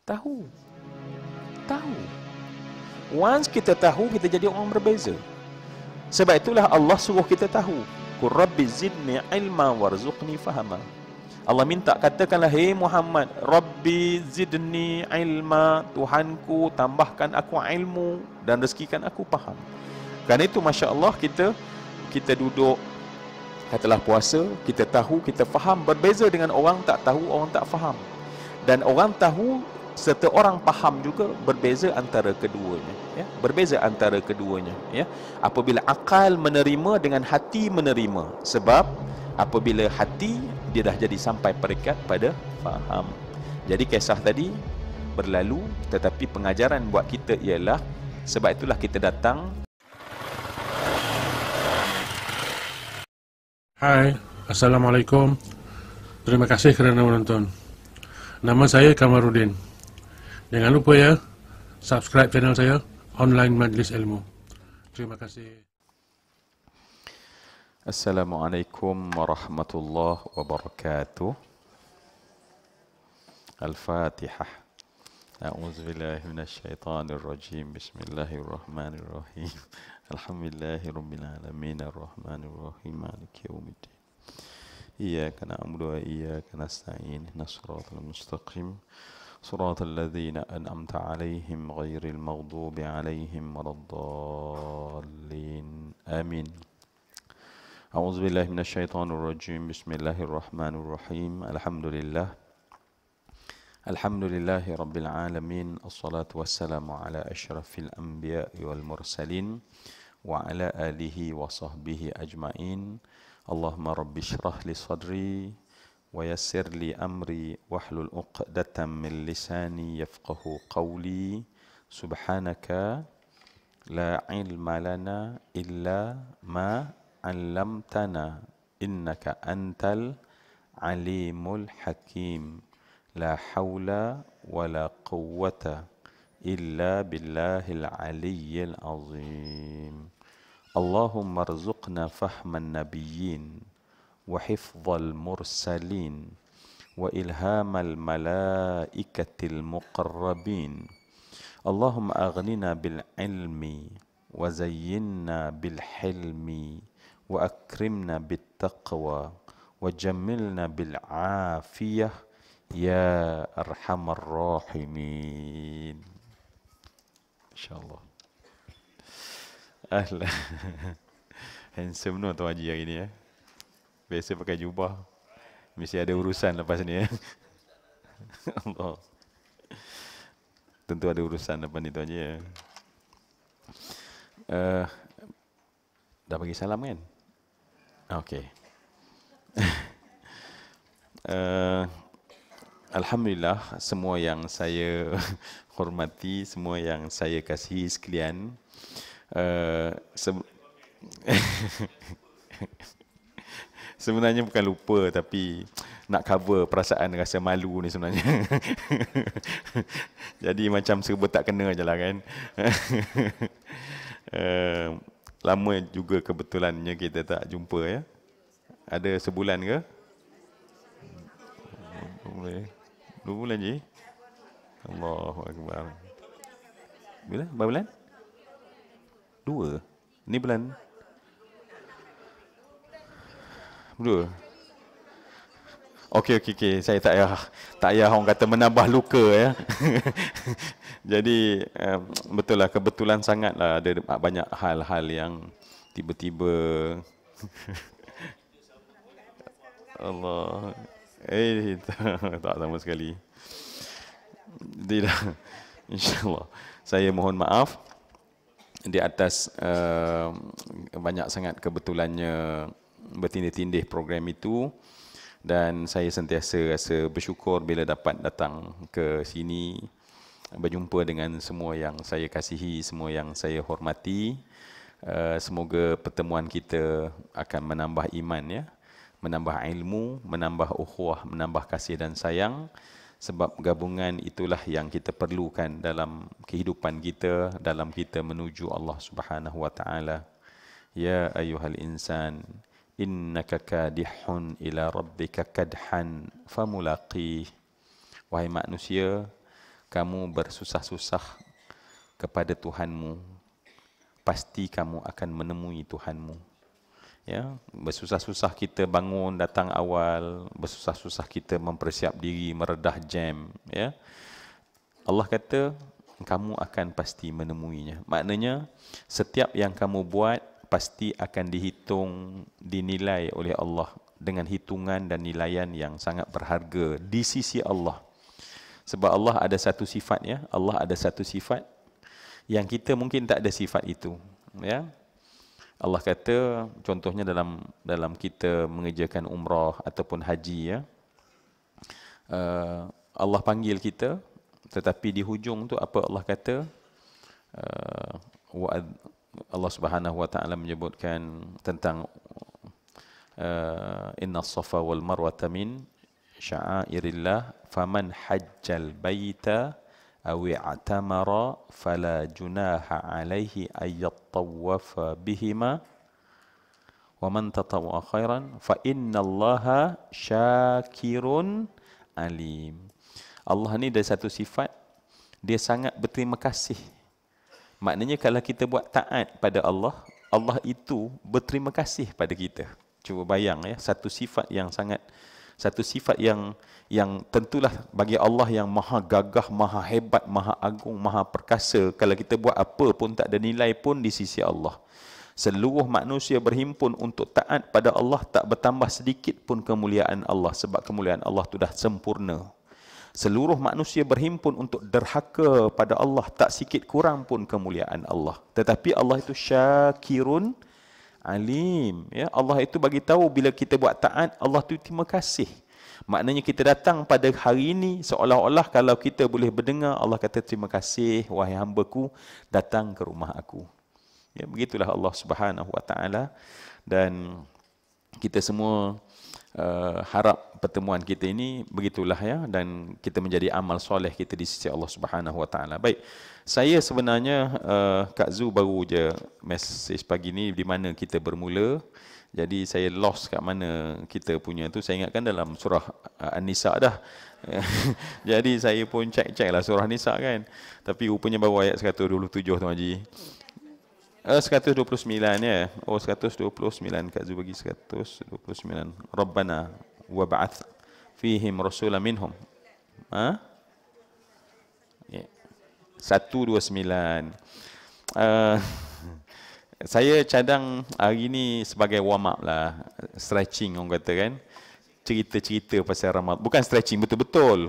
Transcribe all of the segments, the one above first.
Tahu. Tahu. Once kita tahu, kita jadi orang berbeza. Sebab itulah Allah suruh kita tahu. Qur rabbi zidni ilma warzuqni fahama. Allah minta, katakanlah, hey Muhammad, Rabbi zidni ilma, Tuhanku tambahkan aku ilmu dan rezekikan aku faham. Kerana itu Masya Allah, kita duduk, katalah puasa, kita tahu, kita faham, berbeza dengan orang tak tahu, orang tak faham. Dan orang tahu serta orang faham juga berbeza antara keduanya, ya, berbeza antara keduanya, ya. Apabila akal menerima dengan hati menerima, sebab apabila hati dia dah jadi sampai peringkat pada faham. Jadi kisah tadi berlalu, tetapi pengajaran buat kita ialah, sebab itulah kita datang. Hai, Assalamualaikum. Terima kasih kerana menonton. Nama saya Kamarudin. Jangan lupa ya, subscribe channel saya, Online Majlis Ilmu. Terima kasih. Assalamualaikum warahmatullahi wabarakatuh. Al-Fatihah. A'udzubillahi minasyaitonir rajim. Bismillahirrahmanirrahim. Alhamdulillahirabbil alamin arrahmanir rahim maliki yaumiddin. Iyyaka na'budu wa iyyaka nasta'in. Ihdinas siratal mustaqim. Siratal ladzina an'amta 'alaihim ghairil maghdubi 'alaihim waladdallin. Amin. A'udzu billahi minasyaitonir rajim. Bismillahirrahmanirrahim. Alhamdulillahi rabbil alamin. Assalatu wassalamu ala asyrafil anbiya'i wal mursalin wa ala alihi wa sahbihi ajmain. Allahumma rabbi shrah li sadri wa yassir li amri wahlul 'uqdatam min lisani yafqahu qawli. Subhanaka la ilma lana illa ma 'allamtana innaka antal alimul hakim. La haula wa la quwwata illa billahil aliyyil azim. Allahumma arzuqna fahman nabiyyin wa hifdhal mursalin wa ilhamal malaikatil muqarrabin. Allahumma aghnina bil ilmi wa zayyinna bil hilmi wa akrimna bit taqwa wa jammilna bil afiyah ya arhamar rahimin. InsyaAllah. Ahlan. Handsome no Tuan Haji hari ni ya. Biasa pakai jubah. Mesti ada urusan lepas ni ya. Allah. Tentu ada urusan lepas ni Tuan Haji ya. Dah bagi salam kan? Okey. Alhamdulillah, semua yang saya hormati, semua yang saya kasihi sekalian, sebenarnya bukan lupa, tapi nak cover perasaan rasa malu ni sebenarnya. Jadi macam serba tak kena je lah kan. Lama juga kebetulannya kita tak jumpa ya. Ada sebulan ke? 2 bulan je. Allahu Akbar. Bila? Berapa bulan? 2. Ni bulan 2. Okey. Saya tak payah orang kata menambah luka ya. Jadi betul lah, kebetulan sangatlah ada banyak hal-hal yang tiba-tiba Allah. Tak sama sekali. Tidak. InsyaAllah. Saya mohon maaf di atas banyak sangat kebetulannya bertindih-tindih program itu, dan saya sentiasa rasa bersyukur bila dapat datang ke sini, berjumpa dengan semua yang saya kasihi, semua yang saya hormati. Semoga pertemuan kita akan menambah iman ya, menambah ilmu, menambah ukhuwah, menambah kasih dan sayang, sebab gabungan itulah yang kita perlukan dalam kehidupan kita, dalam kita menuju Allah Subhanahu wa taala. Ya ayyuhal insan innaka kadihun ila rabbika kadhan famulaqih. Wahai manusia, kamu bersusah-susah kepada Tuhanmu, pasti kamu akan menemui Tuhanmu. Ya, bersusah-susah kita bangun datang awal, bersusah-susah kita mempersiap diri meredah jam, ya. Allah kata kamu akan pasti menemuinya. Maknanya setiap yang kamu buat pasti akan dihitung, dinilai oleh Allah dengan hitungan dan nilaian yang sangat berharga di sisi Allah. Sebab Allah ada satu sifat, ya. Allah ada satu sifat yang kita mungkin tak ada sifat itu, ya. Allah kata contohnya dalam kita mengerjakan umrah ataupun haji, ya. Allah panggil kita, tetapi di hujung tu apa Allah kata? Allah Subhanahu wa taala menyebutkan tentang inna as-safa wal marwata min sya'airillah faman hajjal baita aw i'tamara fala junaha alaihi ay yattawafa bihima wa man tatawwa khairan fa innallaha syakirun alim. Allah ni ada satu sifat, dia sangat berterima kasih. Maknanya kalau kita buat taat pada Allah, Allah itu berterima kasih pada kita. Cuba bayang, ya, satu sifat yang tentulah bagi Allah yang maha gagah, maha hebat, maha agung, maha perkasa. Kalau kita buat apa pun tak ada nilai pun di sisi Allah. Seluruh manusia berhimpun untuk taat pada Allah, tak bertambah sedikit pun kemuliaan Allah, sebab kemuliaan Allah itu dah sempurna. Seluruh manusia berhimpun untuk derhaka pada Allah, tak sikit kurang pun kemuliaan Allah. Tetapi Allah itu syakirun alim, ya. Allah itu bagi tahu bila kita buat taat, Allah itu terima kasih. Maknanya kita datang pada hari ini seolah-olah kalau kita boleh berdengar, Allah kata terima kasih wahai hamba-Ku datang ke rumah aku. Ya, begitulah Allah Subhanahu wa taala, dan kita semua harap pertemuan kita ini begitulah, ya, dan kita menjadi amal soleh kita di sisi Allah Subhanahu wa taala. Baik. Saya sebenarnya Kak Zu baru je message pagi ni di mana kita bermula. Jadi saya lost kat mana kita punya tu. Saya ingatkan dalam surah An-Nisa dah. Jadi saya pun check lah surah Nisa kan. Tapi rupanya baru ayat 127 tu Haji. 129 ya. Oh 129, Kak Zu bagi 129. Rabbana wa ba'ath fihim rasulan minhum. Ha? Ya. 129. Saya cadang hari ni sebagai warm up lah, stretching orang kata kan, cerita-cerita pasal Ramadan. Bukan stretching betul-betul.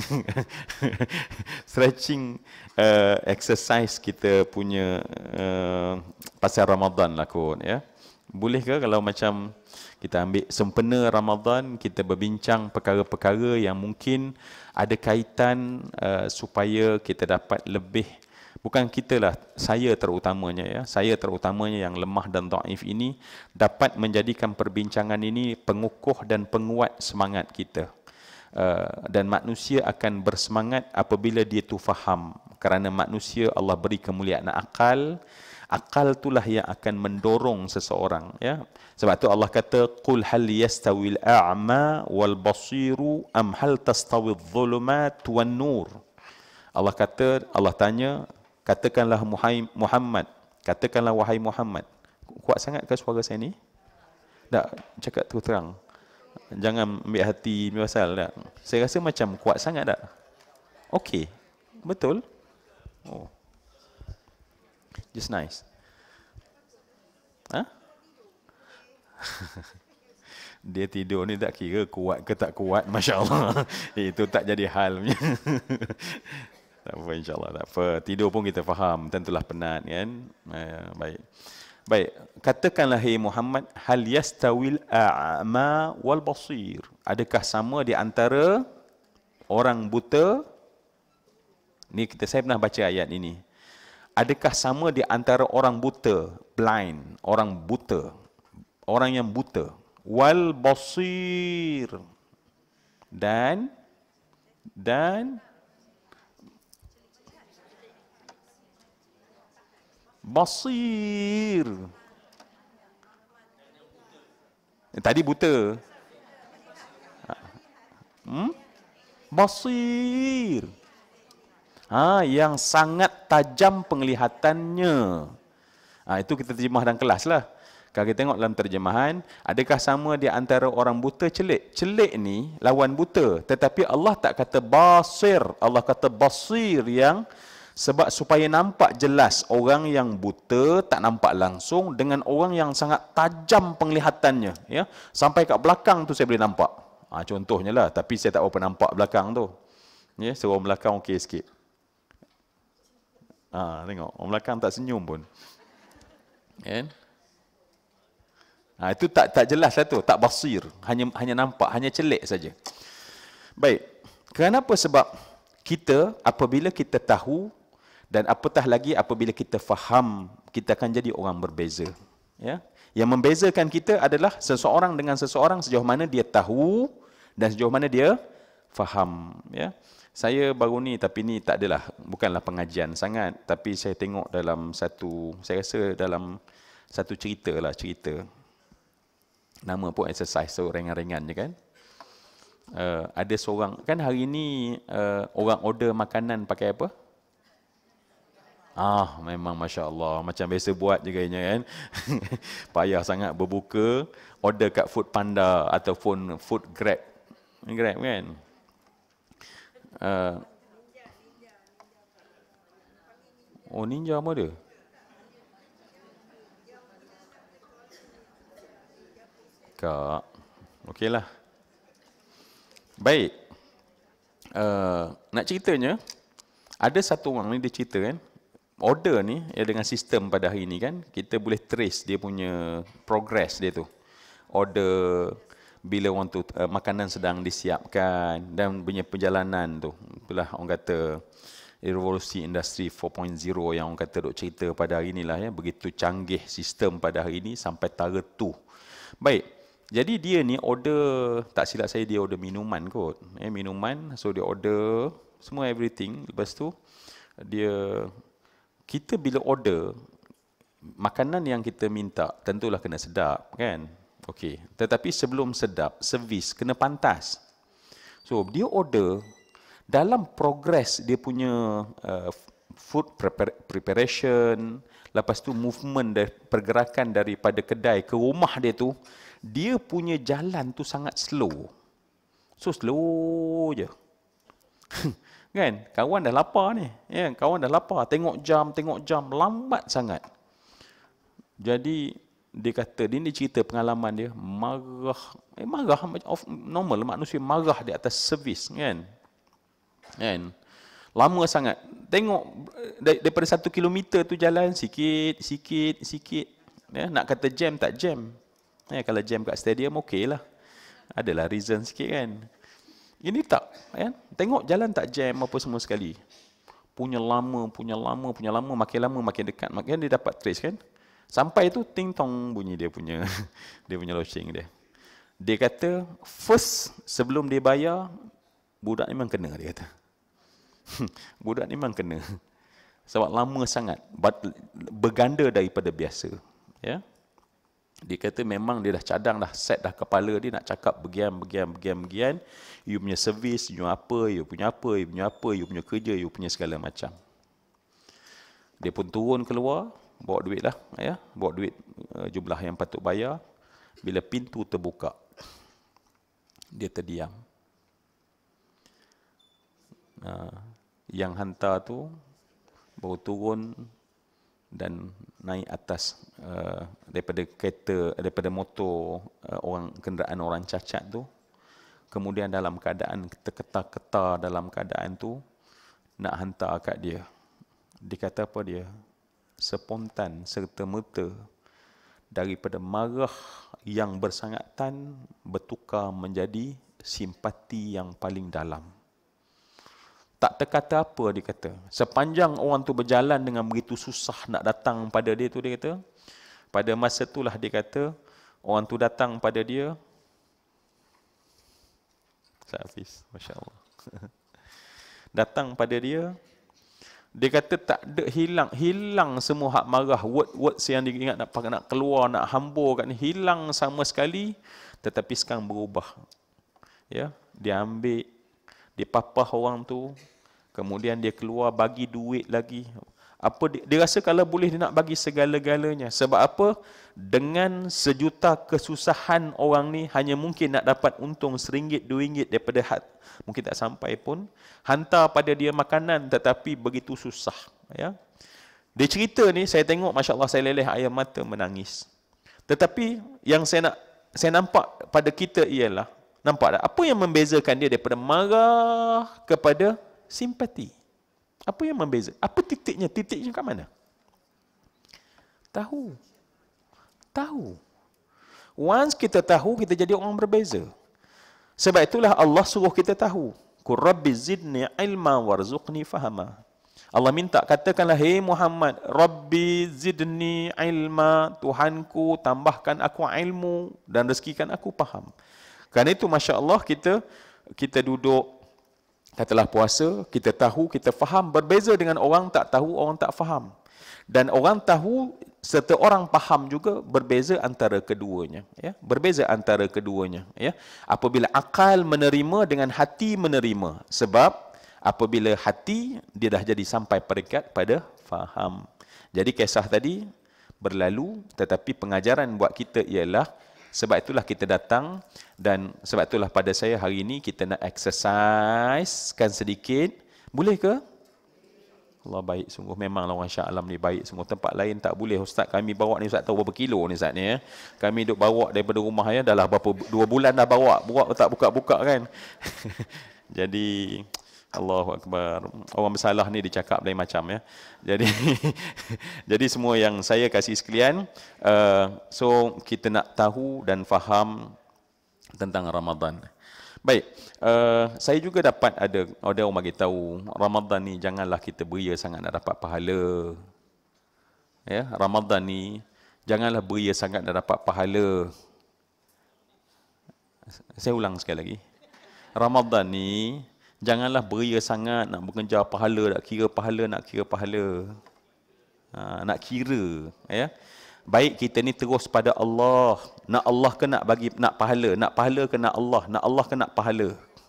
Stretching exercise kita punya pasal Ramadan lah kot, ya. Boleh ke kalau macam kita ambil sempena Ramadan, kita berbincang perkara-perkara yang mungkin ada kaitan supaya kita dapat lebih. Bukan kita lah, saya terutamanya, ya. Saya terutamanya yang lemah dan dhaif ini dapat menjadikan perbincangan ini pengukuh dan penguat semangat kita. Dan manusia akan bersemangat apabila dia tu faham. Kerana manusia Allah beri kemuliaan akal. Akal itulah yang akan mendorong seseorang, ya. Sebab tu Allah kata qul hal yastawil a'ma wal basiru am hal tastawil dhulumat wan nur. Allah kata, Allah tanya, katakanlah Muhammad, katakanlah wahai Muhammad. Kuat sangat ke suara saya ni? Tak, cakap terus terang. Jangan ambil hati pasal tak. Saya rasa macam kuat sangat tak? Okey. Betul? Oh. Just nice. Ha? Dia tidur ni tak kira kuat ke tak kuat, masya-Allah. Itu tak jadi hal punya. Tak apa, insya-Allah tak apa. Tidur pun kita faham, tentulah penat kan. Baik. Baik, katakanlah hai Muhammad, hal yastawil a'ma wal basir. Adakah sama di antara orang buta? Ni saya pernah baca ayat ini. Adakah sama di antara orang buta, blind, orang buta, orang yang buta, wal basir, dan basir. Tadi buta. Basir. Yang sangat tajam penglihatannya. Itu kita terjemah dalam kelas lah. Kalau kita tengok dalam terjemahan, adakah sama di antara orang buta celik? Celik ni lawan buta. Tetapi Allah tak kata basir. Allah kata basir, yang sebab supaya nampak jelas orang yang buta tak nampak langsung dengan orang yang sangat tajam penglihatannya. Ya? Sampai kat belakang tu saya boleh nampak. Contohnya lah. Tapi saya tak berapa nampak belakang tu. Ya? Seorang belakang okey sikit. Tengok. Orang belakang tak senyum pun. Kan? Itu tak jelas lah tu, tak basir, hanya nampak, hanya celik saja. Baik, kenapa? Sebab kita apabila kita tahu dan apatah lagi apabila kita faham, kita akan jadi orang berbeza. Ya, yang membezakan kita adalah seseorang dengan seseorang sejauh mana dia tahu dan sejauh mana dia faham. Ya, saya baru ni, tapi ni tak adalah, bukanlah pengajian sangat, tapi saya tengok dalam saya rasa dalam satu cerita. Nama pun exercise, so ringan-ringan je kan. Ada seorang, kan hari ni orang order makanan pakai apa? Memang Masya Allah, macam biasa buat je kayaknya kan. Payah sangat berbuka, order kat Food Panda ataupun Food Grab kan. Ninja apa dia? Kak, okeylah. Baik. Nak ceritanya, ada satu orang ni dia cerita kan, order ni ya, dengan sistem pada hari ni kan, kita boleh trace dia punya progress dia tu. Order bila orang tu makanan sedang disiapkan dan punya perjalanan tu. Itulah orang kata revolusi industri 4.0 yang orang kata duk cerita pada hari inilah ya, begitu canggih sistem pada hari ini sampai tara tu. Baik. Jadi dia ni order, tak silap saya dia order minuman kot. Minuman, so dia order semua everything. Lepas tu kita bila order makanan yang kita minta tentulah kena sedap kan. Okey. Tetapi sebelum sedap, servis kena pantas. So dia order dalam progress dia punya food preparation, lepas tu movement pergerakan daripada kedai ke rumah dia tu, dia punya jalan tu sangat slow. So slow je. Kan? Kawan dah lapar ni. Ya, kawan dah lapar. Tengok jam, lambat sangat. Jadi dia kata, dia cerita pengalaman dia, marah normal manusia marah di atas servis kan. Lama sangat. Tengok daripada 1 kilometer tu jalan sikit. Ya, nak kata jam tak jam. Kalau jam kat stadium okey lah. Adalah reason sikit kan. Ini tak. Kan? Tengok jalan tak jam apa semua sekali. Punya lama, makin lama makin dekat. Makin dia dapat trace kan. Sampai tu ting tong bunyi dia punya loceng dia. Dia kata first sebelum dia bayar, budak ni memang kena dia kata. Budak ni memang kena. Sebab lama sangat. Berganda daripada biasa. Ya. Dia kata memang dia dah cadang dah, set dah kepala dia nak cakap begian. You punya servis, you punya kerja, you punya segala macam. Dia pun turun keluar, bawa duit lah. Ya, bawa duit jumlah yang patut bayar. Bila pintu terbuka, dia terdiam. Yang hantar tu baru turun dan naik atas daripada motor kenderaan orang cacat tu. Kemudian dalam keadaan terketar-ketar dalam keadaan tu nak hantar kat dia. Dia kata apa dia? Spontan serta-merta daripada marah yang bersangatan bertukar menjadi simpati yang paling dalam. Tak terkata apa dia kata. Sepanjang orang tu berjalan dengan begitu susah nak datang pada dia tu, dia kata, pada masa itulah dia kata, orang tu datang pada dia. Hafiz, Masya Allah. Datang pada dia, dia kata tak ada hilang semua hak marah, words yang dia ingat nak keluar, nak hambur kat ni, hilang sama sekali, tetapi sekarang berubah. Ya, dia ambil, dia papah orang tu, Kemudian dia keluar bagi duit lagi. Dia rasa kalau boleh dia nak bagi segala-galanya. Sebab apa? Dengan sejuta kesusahan orang ni hanya mungkin nak dapat untung RM1, RM2 daripada mungkin tak sampai pun. Hantar pada dia makanan tetapi begitu susah. Ya. Dia cerita ni, saya tengok, Masya Allah, saya leleh air mata menangis. Tetapi yang saya nampak pada kita ialah, nampak tak? Apa yang membezakan dia daripada marah kepada simpati? Apa yang membeza? Apa titiknya? Titiknya kat mana? Tahu. Once kita tahu, kita jadi orang berbeza. Sebab itulah Allah suruh kita tahu. Qur Rabbi zidni ilma warzuqni fahama. Allah minta, katakanlah, hey Muhammad, Rabbi zidni ilma, Tuhanku tambahkan aku ilmu dan rezekikan aku faham. Kerana itu, Masya Allah, kita duduk, katalah puasa, kita tahu, kita faham, berbeza dengan orang tak tahu, orang tak faham. Dan orang tahu serta orang faham juga berbeza antara keduanya. Ya? Berbeza antara keduanya. Ya? Apabila akal menerima dengan hati menerima. Sebab apabila hati, dia dah jadi sampai peringkat pada faham. Jadi kisah tadi berlalu, tetapi pengajaran buat kita ialah, sebab itulah kita datang, dan sebab itulah pada saya hari ini kita nak exercisekan sedikit. Boleh ke? Allah baik sungguh, memanglah orang Shah Alam ni baik sungguh. Tempat lain tak boleh. Ustaz, kami bawa ni Ustaz tahu berapa kilo ni Ustaz ni ya. Kami duk bawa daripada rumah ya, dah lah berapa 2 bulan dah bawa tak buka-buka kan. Jadi Allahu Akbar. Orang bersalah ni dicakap lain macam ya. Jadi semua yang saya kasih sekalian, so kita nak tahu dan faham tentang Ramadan. Baik, saya juga dapat ada orang bagi tahu Ramadan ni janganlah kita beria sangat nak dapat pahala. Ya, Ramadan ni janganlah beria sangat nak dapat pahala. Saya ulang sekali lagi. Ramadan ni janganlah beria sangat nak mengejar pahala, nak kira pahala. Nak kira, ya. Baik kita ni terus pada Allah. Nak Allah ke nak bagi nak pahala? Nak pahala ke nak Allah? Nak Allah ke nak pahala?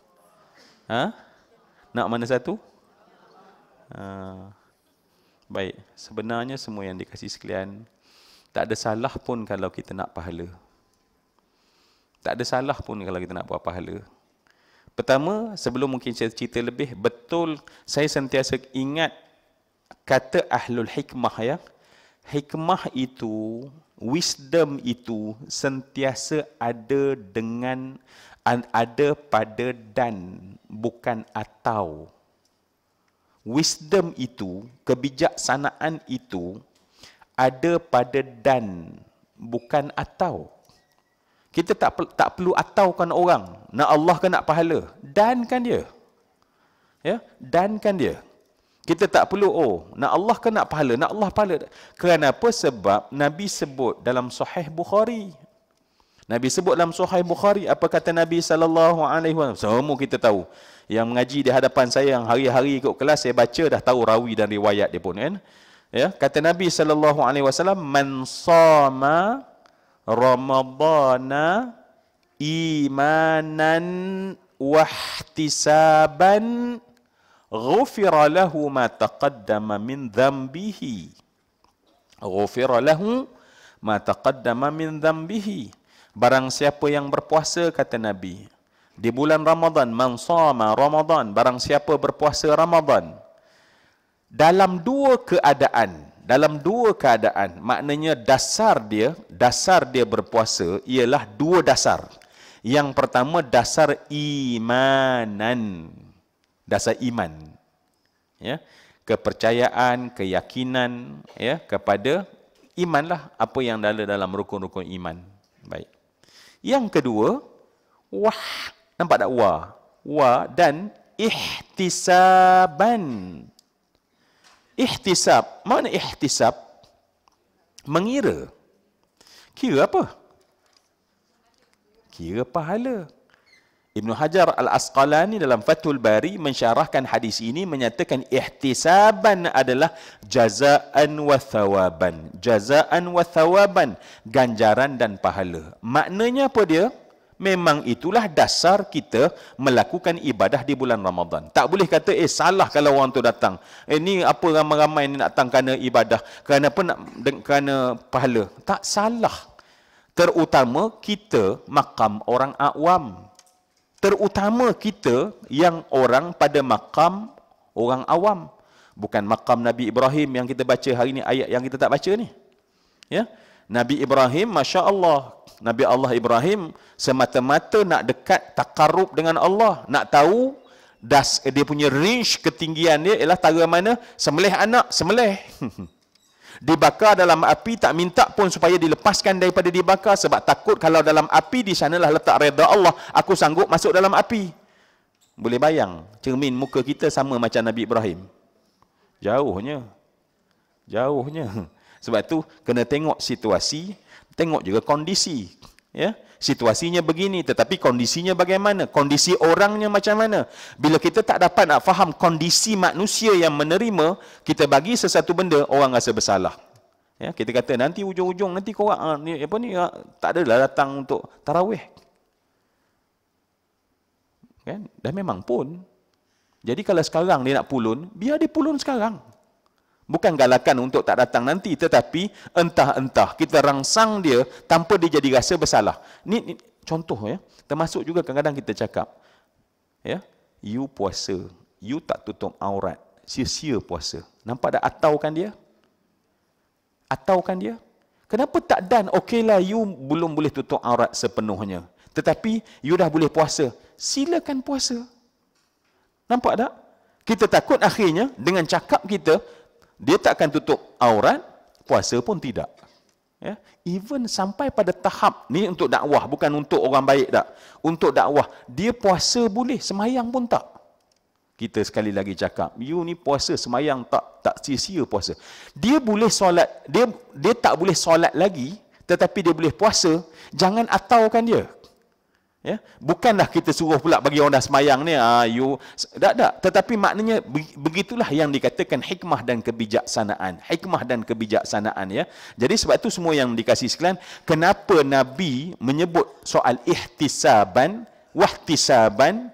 Nak mana satu? Baik, sebenarnya semua yang dikasih sekalian, tak ada salah pun kalau kita nak pahala. Tak ada salah pun kalau kita nak buat pahala. Pertama, sebelum mungkin saya cerita lebih, betul saya sentiasa ingat kata ahlul hikmah ya. Hikmah itu, wisdom itu sentiasa ada pada dan, bukan atau. Wisdom itu, kebijaksanaan itu ada pada dan, bukan atau. Kita tak perlu ataukan orang. Nak Allah ke nak pahala? Dan kan dia. Ya, dan kan dia. Kita tak perlu, nak Allah ke nak pahala? Nak Allah pahala. Kerana apa? Sebab Nabi sebut dalam Sahih Bukhari. Apa kata Nabi SAW? Semua kita tahu. Yang mengaji di hadapan saya, yang hari-hari ikut kelas, saya baca dah tahu rawi dan riwayat dia pun kan. Ya, kata Nabi SAW, man sama Ramadana imanan wahtisaban ghufira lahu ma taqaddama min dhanbihi. Ghufira lahu ma taqaddama min dhanbihi. Barang siapa yang berpuasa, kata Nabi, di bulan Ramadan, man shama Ramadan, barang siapa berpuasa Ramadan, dalam dua keadaan, maknanya dasar dia berpuasa ialah dua dasar. Yang pertama dasar imanan. Dasar iman, ya, kepercayaan, keyakinan, ya, kepada imanlah apa yang ada dalam rukun-rukun iman. Baik. Yang kedua, nampak tak dan ihtisaban. Ihtisab, mana ihtisab? Mengira. Kira apa? Kira pahala. Ibnu Hajar Al-Asqalani dalam Fathul Bari mensyarahkan hadis ini, menyatakan ihtisaban adalah jazaan wa thawaban. Jazaan wa thawaban, ganjaran dan pahala. Maknanya apa dia? Memang itulah dasar kita melakukan ibadah di bulan Ramadan. Tak boleh kata, salah kalau orang tu datang. Ni apa ramai-ramai ni nak datang kerana ibadah. Kerana apa nak, kerana pahala. Tak salah. Terutama kita makam orang awam. Terutama kita yang orang pada makam orang awam. Bukan makam Nabi Ibrahim yang kita baca hari ni, ayat yang kita tak baca ni. Ya, Nabi Ibrahim, Masya Allah, Nabi Allah Ibrahim semata-mata nak dekat takarub dengan Allah. Nak tahu dia punya range ketinggian dia ialah tara mana? Sembelih anak, sembelih. Dibakar dalam api, tak minta pun supaya dilepaskan daripada dibakar, sebab takut kalau dalam api di sanalah letak redha Allah, aku sanggup masuk dalam api. Boleh bayang cermin muka kita sama macam Nabi Ibrahim? Jauhnya. Sebab tu kena tengok situasi, tengok juga kondisi. Ya, situasinya begini, tetapi kondisinya bagaimana? Kondisi orangnya macam mana? Bila kita tak dapat nak faham kondisi manusia yang menerima, kita bagi sesuatu benda, orang rasa bersalah. Ya, kita kata nanti ujung-ujung nanti korang tak adalah datang untuk tarawih. Kan? Dan memang pun. Jadi kalau sekarang dia nak pulun, biar dia pulun sekarang. Bukan galakan untuk tak datang nanti, tetapi entah-entah kita rangsang dia tanpa dia jadi rasa bersalah. Ni contoh ya. Termasuk juga kadang-kadang kita cakap, ya, you puasa, you tak tutup aurat, sia-sia puasa. Nampak dah ataukan dia? Ataukan dia? Kenapa tak dan? Okeylah, you belum boleh tutup aurat sepenuhnya, tetapi you dah boleh puasa. Silakan puasa. Nampak tak? Kita takut akhirnya dengan cakap kita, dia tak akan tutup aurat, puasa pun tidak. Ya? Even sampai pada tahap, ni untuk dakwah, bukan untuk orang baik tak. Untuk dakwah, dia puasa boleh, semayang pun tak. Kita sekali lagi cakap, you ni puasa, semayang tak sia-sia puasa. Dia boleh solat, dia tak boleh solat lagi, tetapi dia boleh puasa, jangan ataukan dia. Ya, bukanlah kita suruh pula bagi orang dah semayang ni, tak. Tetapi maknanya begitulah yang dikatakan hikmah dan kebijaksanaan. Hikmah dan kebijaksanaan, ya. Jadi sebab itu semua yang dikasih sekalian, kenapa Nabi menyebut soal ihtisaban, wahtisaban,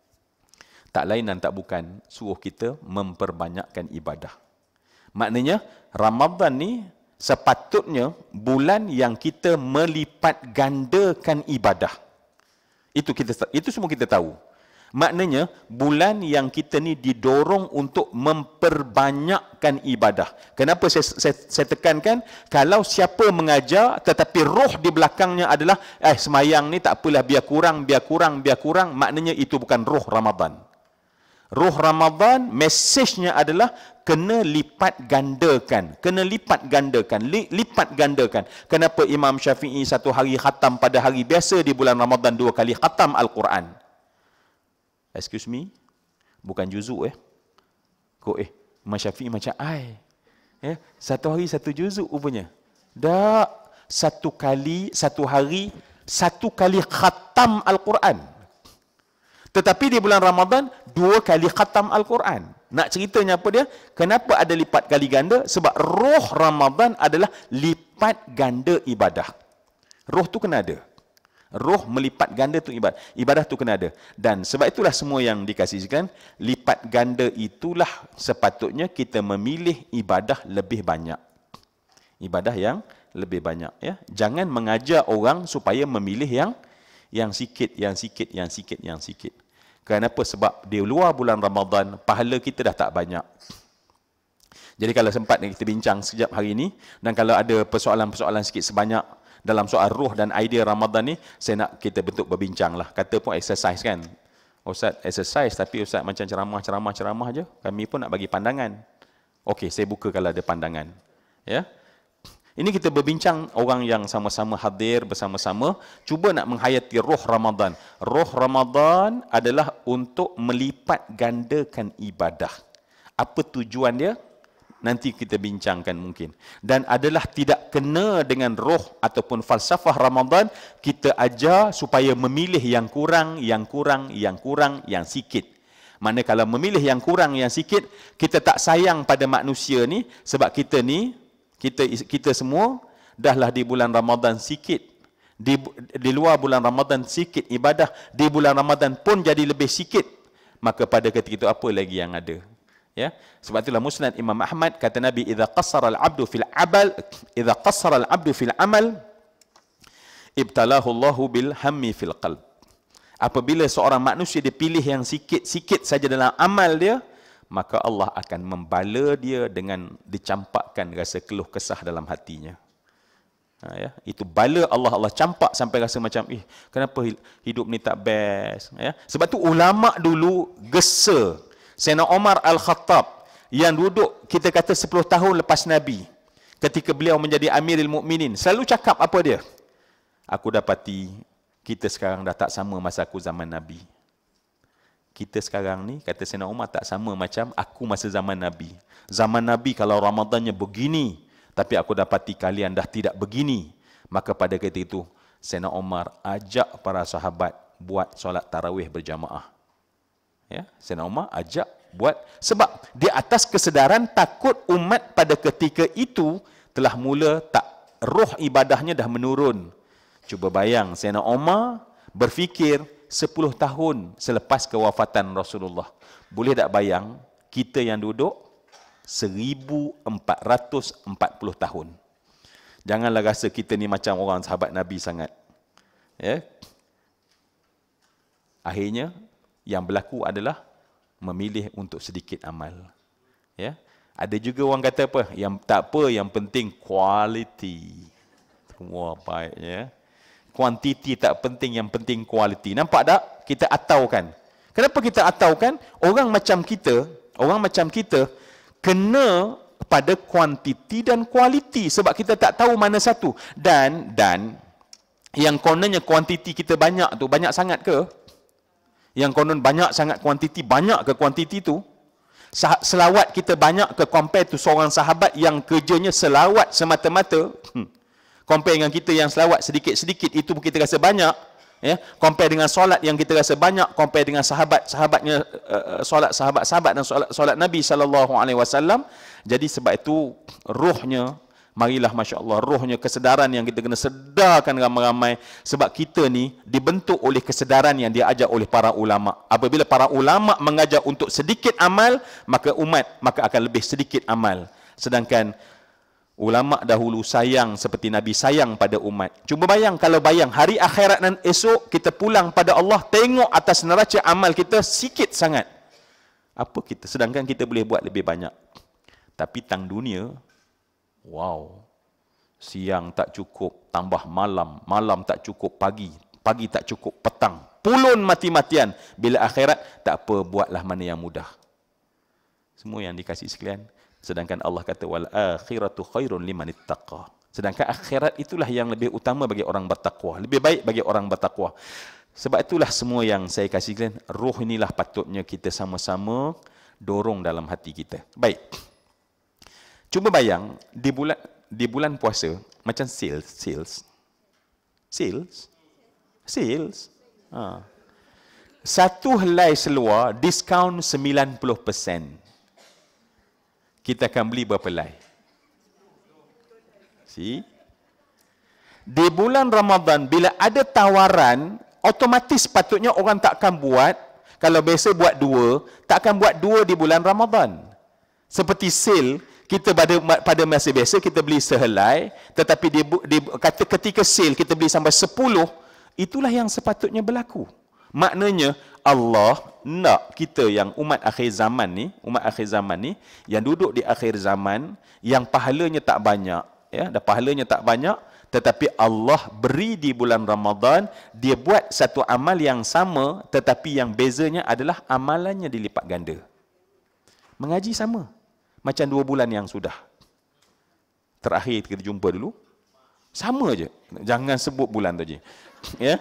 tak lain dan tak bukan suruh kita memperbanyakkan ibadah. Maknanya Ramadan ni sepatutnya bulan yang kita melipat gandakan ibadah. Itu semua kita tahu. Maknanya bulan yang kita ni didorong untuk memperbanyakkan ibadah. Kenapa saya tekankan? Kalau siapa mengajar tetapi roh di belakangnya adalah semayang ni tak apalah, biar kurang, maknanya itu bukan roh Ramadan. Roh Ramadan, mesejnya adalah kena lipat gandakan. Lipat gandakan. Kenapa Imam Syafi'i satu hari khatam pada hari biasa, di bulan Ramadan 2 kali khatam Al-Quran? Excuse me? Bukan juzuk Imam Syafi'i macam satu hari satu juzuk rupanya. Tak. Satu hari satu kali khatam Al-Quran. Tetapi di bulan Ramadan 2 kali khatam Al-Quran. Nak ceritanya apa dia? Kenapa ada lipat kali ganda? Sebab roh Ramadan adalah lipat ganda ibadah. Roh tu kena ada. Roh melipat ganda tu ibadah. Ibadah tu kena ada. Dan sebab itulah semua yang dikasihkan, lipat ganda itulah sepatutnya kita memilih ibadah lebih banyak. Ibadah yang lebih banyak, ya. Jangan mengajar orang supaya memilih yang sikit. Kenapa? Sebab di luar bulan Ramadan, pahala kita dah tak banyak. Jadi kalau sempat kita bincang sekejap hari ini, dan kalau ada persoalan-persoalan sikit sebanyak dalam soal roh dan idea Ramadan ni, saya nak kita bentuk berbincang lah. Kata pun exercise kan. Ustaz exercise, tapi Ustaz macam ceramah je. Kami pun nak bagi pandangan. Okey, saya buka kalau ada pandangan. Ya. Ini kita berbincang orang yang sama-sama hadir bersama-sama, cuba nak menghayati roh Ramadan. Roh Ramadan adalah untuk melipat gandakan ibadah. Apa tujuan dia? Nanti kita bincangkan mungkin. Dan adalah tidak kena dengan roh ataupun falsafah Ramadan, kita ajar supaya memilih yang kurang, yang sikit. Mana kalau memilih yang kurang, yang sikit, kita tak sayang pada manusia ni, sebab kita ni, kita semua dahlah di bulan Ramadan sikit. di luar bulan Ramadan sikit ibadah, di bulan Ramadan pun jadi lebih sikit, maka pada ketika itu apa lagi yang ada? Ya, sebab itulah Musnad Imam Ahmad kata Nabi, idza qassara al-'abdu fil amal ibtalahu Allahu bil hammi fil qalb. Apabila seorang manusia dipilih yang sikit-sikit saja dalam amal dia, maka Allah akan membala dia dengan dicampakkan rasa keluh kesah dalam hatinya. Ya, itu bala Allah campak sampai rasa macam, kenapa hidup ni tak best? Ya, sebab tu ulama dulu gesa. Sayyidina Umar Al-Khattab yang duduk kita kata 10 tahun lepas Nabi, ketika beliau menjadi Amirul Mukminin, selalu cakap apa dia? Aku dapati kita sekarang dah tak sama masa aku zaman Nabi. Kita sekarang ni, kata Sayyidina Umar, tak sama macam aku masa zaman Nabi. Zaman Nabi kalau Ramadannya begini, tapi aku dapati kalian dah tidak begini. Maka pada ketika itu Sayyidina Umar ajak para sahabat buat solat tarawih berjamaah. Ya, Sayyidina Umar ajak buat, sebab di atas kesedaran takut umat pada ketika itu telah mula tak, roh ibadahnya dah menurun. Cuba bayang, Sayyidina Umar berfikir 10 tahun selepas kewafatan Rasulullah. Boleh tak bayang kita yang duduk 1440 tahun. Janganlah rasa kita ni macam orang sahabat Nabi sangat. Ya. Akhirnya yang berlaku adalah memilih untuk sedikit amal. Ya. Ada juga orang kata apa? Yang tak apa, yang penting quality. Semua baiknya. Kuantiti tak penting, yang penting quality. Nampak tak? Kita ataukan. Kenapa kita ataukan? Orang macam kita kena pada kuantiti dan kualiti, sebab kita tak tahu mana satu. Dan yang kononnya kuantiti kita banyak tu, banyak sangat ke? Yang konon banyak sangat kuantiti, banyak ke kuantiti tu? Selawat kita banyak ke compare tu seorang sahabat yang kerjanya selawat semata-mata? Compare dengan kita yang selawat sedikit-sedikit, itu pun kita rasa banyak. Ya, compare dengan solat yang kita rasa banyak, compare dengan sahabatnya solat sahabat-sahabat dan solat Nabi SAW. Jadi sebab itu rohnya, marilah masya-Allah, rohnya kesedaran yang kita kena sedarkan ramai-ramai, sebab kita ni dibentuk oleh kesedaran yang diajar oleh para ulama. Apabila para ulama mengajar untuk sedikit amal, maka umat akan lebih sedikit amal. Sedangkan ulama dahulu sayang seperti Nabi sayang pada umat. Cuba bayang, kalau bayang hari akhirat dan esok kita pulang pada Allah, tengok atas neraca amal kita sikit sangat. Apa kita? Sedangkan kita boleh buat lebih banyak. Tapi tang dunia, wow. Siang tak cukup, tambah malam. Malam tak cukup pagi. Pagi tak cukup petang. Pulun mati-matian. Bila akhirat, tak apa, buatlah mana yang mudah. Semua yang dikasih sekalian. Sedangkan Allah kata, wal akhiratu khairun liman ittaqa. Sedangkan akhirat itulah yang lebih utama bagi orang bertakwa. Lebih baik bagi orang bertakwa. Sebab itulah semua yang saya kasih sekalian. Roh inilah patutnya kita sama-sama dorong dalam hati kita. Baik. Cuba bayang, di bulan puasa, macam sales. Satu helai seluar, diskaun 90%. Kita akan beli berapa helai? See? Di bulan Ramadan, bila ada tawaran, otomatis patutnya orang tak akan buat, kalau biasa buat 2, tak akan buat 2 di bulan Ramadan. Seperti sale, kita pada masa biasa kita beli sehelai, tetapi kata ketika sale kita beli sampai 10, itulah yang sepatutnya berlaku. Maknanya Allah nak kita yang umat akhir zaman ni yang duduk di akhir zaman, yang pahalanya tak banyak, ya, dah pahalanya tak banyak, tetapi Allah beri di bulan Ramadan, dia buat satu amal yang sama, tetapi yang bezanya adalah amalannya dilipat ganda. Mengaji sama. Macam 2 bulan yang sudah. Terakhir kita jumpa dulu. Sama je. Jangan sebut bulan tu je. Ya.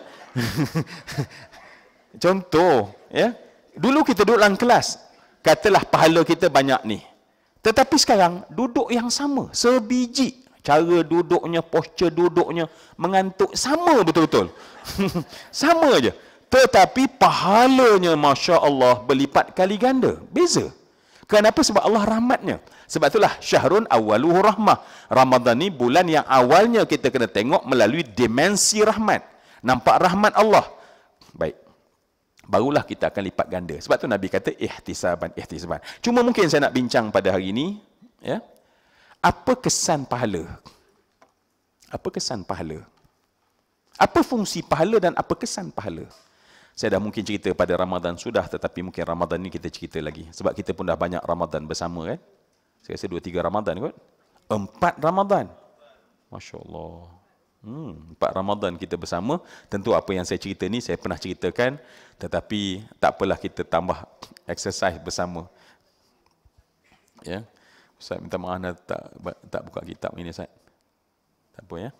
Contoh, ya. Dulu kita duduk dalam kelas. Katalah pahala kita banyak ni. Tetapi sekarang duduk yang sama, sebiji. Cara duduknya, posture duduknya, mengantuk sama betul-betul. Sama je. Tetapi pahalanya masya-Allah berlipat kali ganda. Beza. Kenapa? Sebab Allah rahmatnya. Sebab itulah syahrun awaluhu rahmah. Ramadan ni bulan yang awalnya kita kena tengok melalui dimensi rahmat. Nampak rahmat Allah. Baik. Barulah kita akan lipat ganda. Sebab tu Nabi kata ihtisaban. Cuma mungkin saya nak bincang pada hari ini, ya. Apa kesan pahala? Apa kesan pahala? Apa fungsi pahala dan apa kesan pahala? Saya dah mungkin cerita pada Ramadan sudah, tetapi mungkin Ramadan ni kita cerita lagi. Sebab kita pun dah banyak Ramadan bersama kan. Saya rasa 2-3 Ramadan kot. 4 Ramadan. Masya Allah. 4 Ramadan kita bersama. Tentu apa yang saya cerita ni saya pernah ceritakan, tetapi tak apalah, kita tambah exercise bersama. Ya. Ustaz minta maaf tak buka kitab ini, Ustaz. Tak apa ya.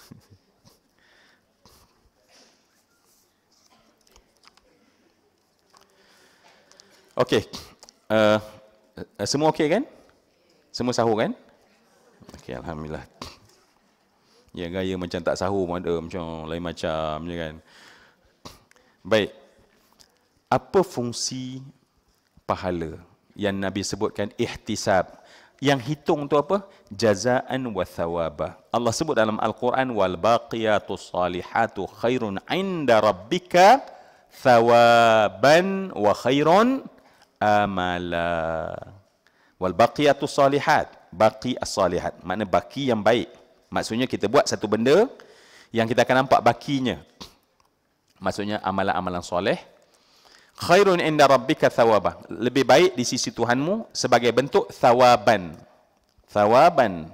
Okey. Semua okey kan? Semua sahur kan? Okey, alhamdulillah. Ya, gaya macam tak sahur pun ada, macam lain macam je kan. Baik. Apa fungsi pahala yang Nabi sebutkan ihtisab? Yang hitung tu apa? Jazaan wa thawaba. Allah sebut dalam Al-Quran, wal baqiyatus salihatu khairun 'inda rabbika thawaban wa khairun amala. Wal baqiyatus salihat. Baqi as-salihat. Makna baki yang baik. Maksudnya kita buat satu benda yang kita akan nampak bakinya. Maksudnya amalan-amalan soleh. Khairun inda rabbika thawaba. Lebih baik di sisi Tuhanmu sebagai bentuk thawaban. Thawaban.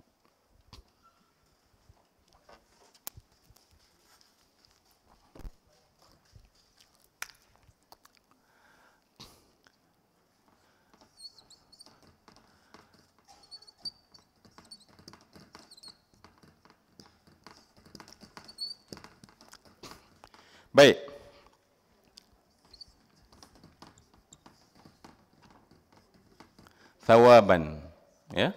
Baik. Thawaban, ya.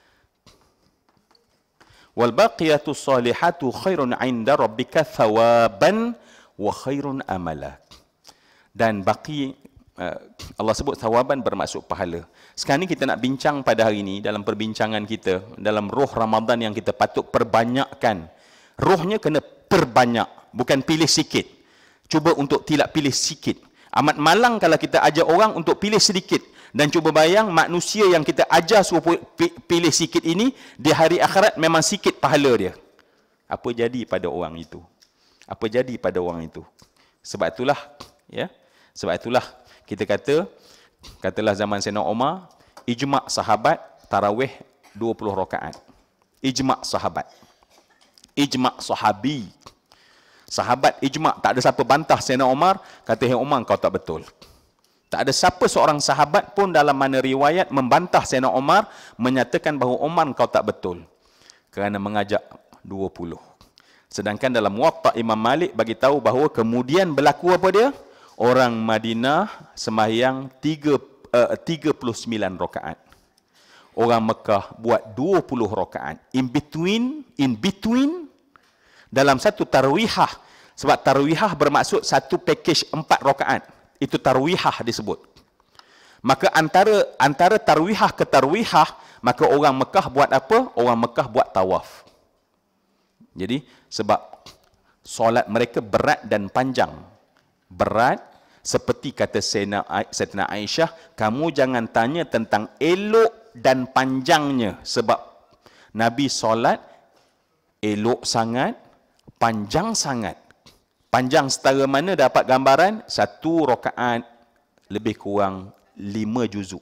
Wal baqiyatus salihatu khairun 'inda rabbika thawaban wa khairun amala. Dan baqi, Allah sebut thawaban bermaksud pahala. Sekarang ni kita nak bincang pada hari ini dalam perbincangan kita dalam roh Ramadan yang kita patut perbanyakkan. Rohnya kena perbanyak, bukan pilih sikit. Cuba untuk tidak pilih sikit. Amat malang kalau kita ajar orang untuk pilih sedikit. Dan cuba bayang manusia yang kita ajar suruh pilih sikit ini, di hari akhirat memang sikit pahala dia. Apa jadi pada orang itu? Apa jadi pada orang itu? Sebab itulah, ya. Sebab itulah kita katalah zaman Sayyidina Umar, ijma' sahabat tarawih 20 rakaat. Ijma' sahabat. Ijma' sahabi. Sahabat ijma', tak ada siapa bantah Sayyidina Umar, kata, "Hai Umar, kau tak betul." Tak ada siapa seorang sahabat pun dalam mana riwayat membantah Sayyidina Umar, menyatakan bahawa Umar kau tak betul. Kerana mengajak 20. Sedangkan dalam Muwatta Imam Malik bagi tahu bahawa kemudian berlaku apa dia? Orang Madinah sembahyang 39 rakaat. Orang Mekah buat 20 rakaat. In between dalam satu tarwihah. Sebab tarwihah bermaksud satu package 4 rakaat. Itu tarwihah disebut. Maka antara tarwihah ke tarwihah, maka orang Mekah buat apa? Orang Mekah buat tawaf. Jadi sebab solat mereka berat dan panjang. Berat seperti kata Sayyidatina Aisyah, kamu jangan tanya tentang elok dan panjangnya, sebab Nabi solat elok sangat, panjang sangat. Panjang setara mana dapat gambaran? 1 rakaat lebih kurang 5 juzuk.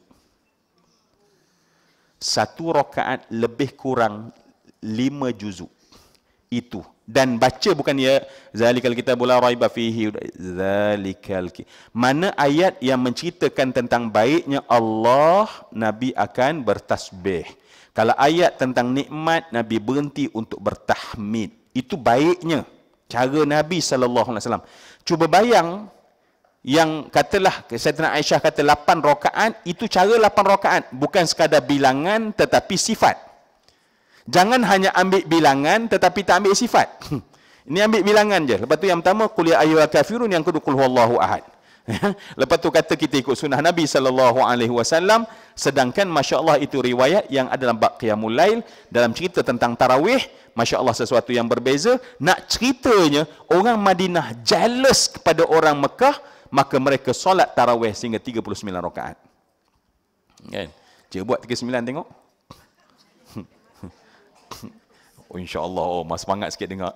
1 rakaat lebih kurang 5 juzuk. Itu. Dan baca bukan ya zalikal kitabul la raiba fihi, zalikal. Mana ayat yang menceritakan tentang baiknya Allah, Nabi akan bertasbih. Kalau ayat tentang nikmat, Nabi berhenti untuk bertahmid. Itu baiknya cara Nabi SAW. Cuba bayang, yang katalah Sayyidatina Aisyah kata 8 rakaat, itu cara 8 rakaat, bukan sekadar bilangan tetapi sifat. Jangan hanya ambil bilangan tetapi tak ambil sifat. Ini ambil bilangan je. Lepas tu yang pertama qul ya ayyuhal kafirun, yang kedua qul huwallahu ahad. Lepas tu kata kita ikut sunnah Nabi SAW, sedangkan Masya Allah itu riwayat yang ada dalam bab Qiyamul Lail, dalam cerita tentang tarawih, Masya Allah sesuatu yang berbeza. Nak ceritanya, orang Madinah jealous kepada orang Mekah, maka mereka solat tarawih sehingga 39 rakaat. Kan? Cik buat 39 tengok. Oh, Insya Allah, oh, mas semangat sikit dengar.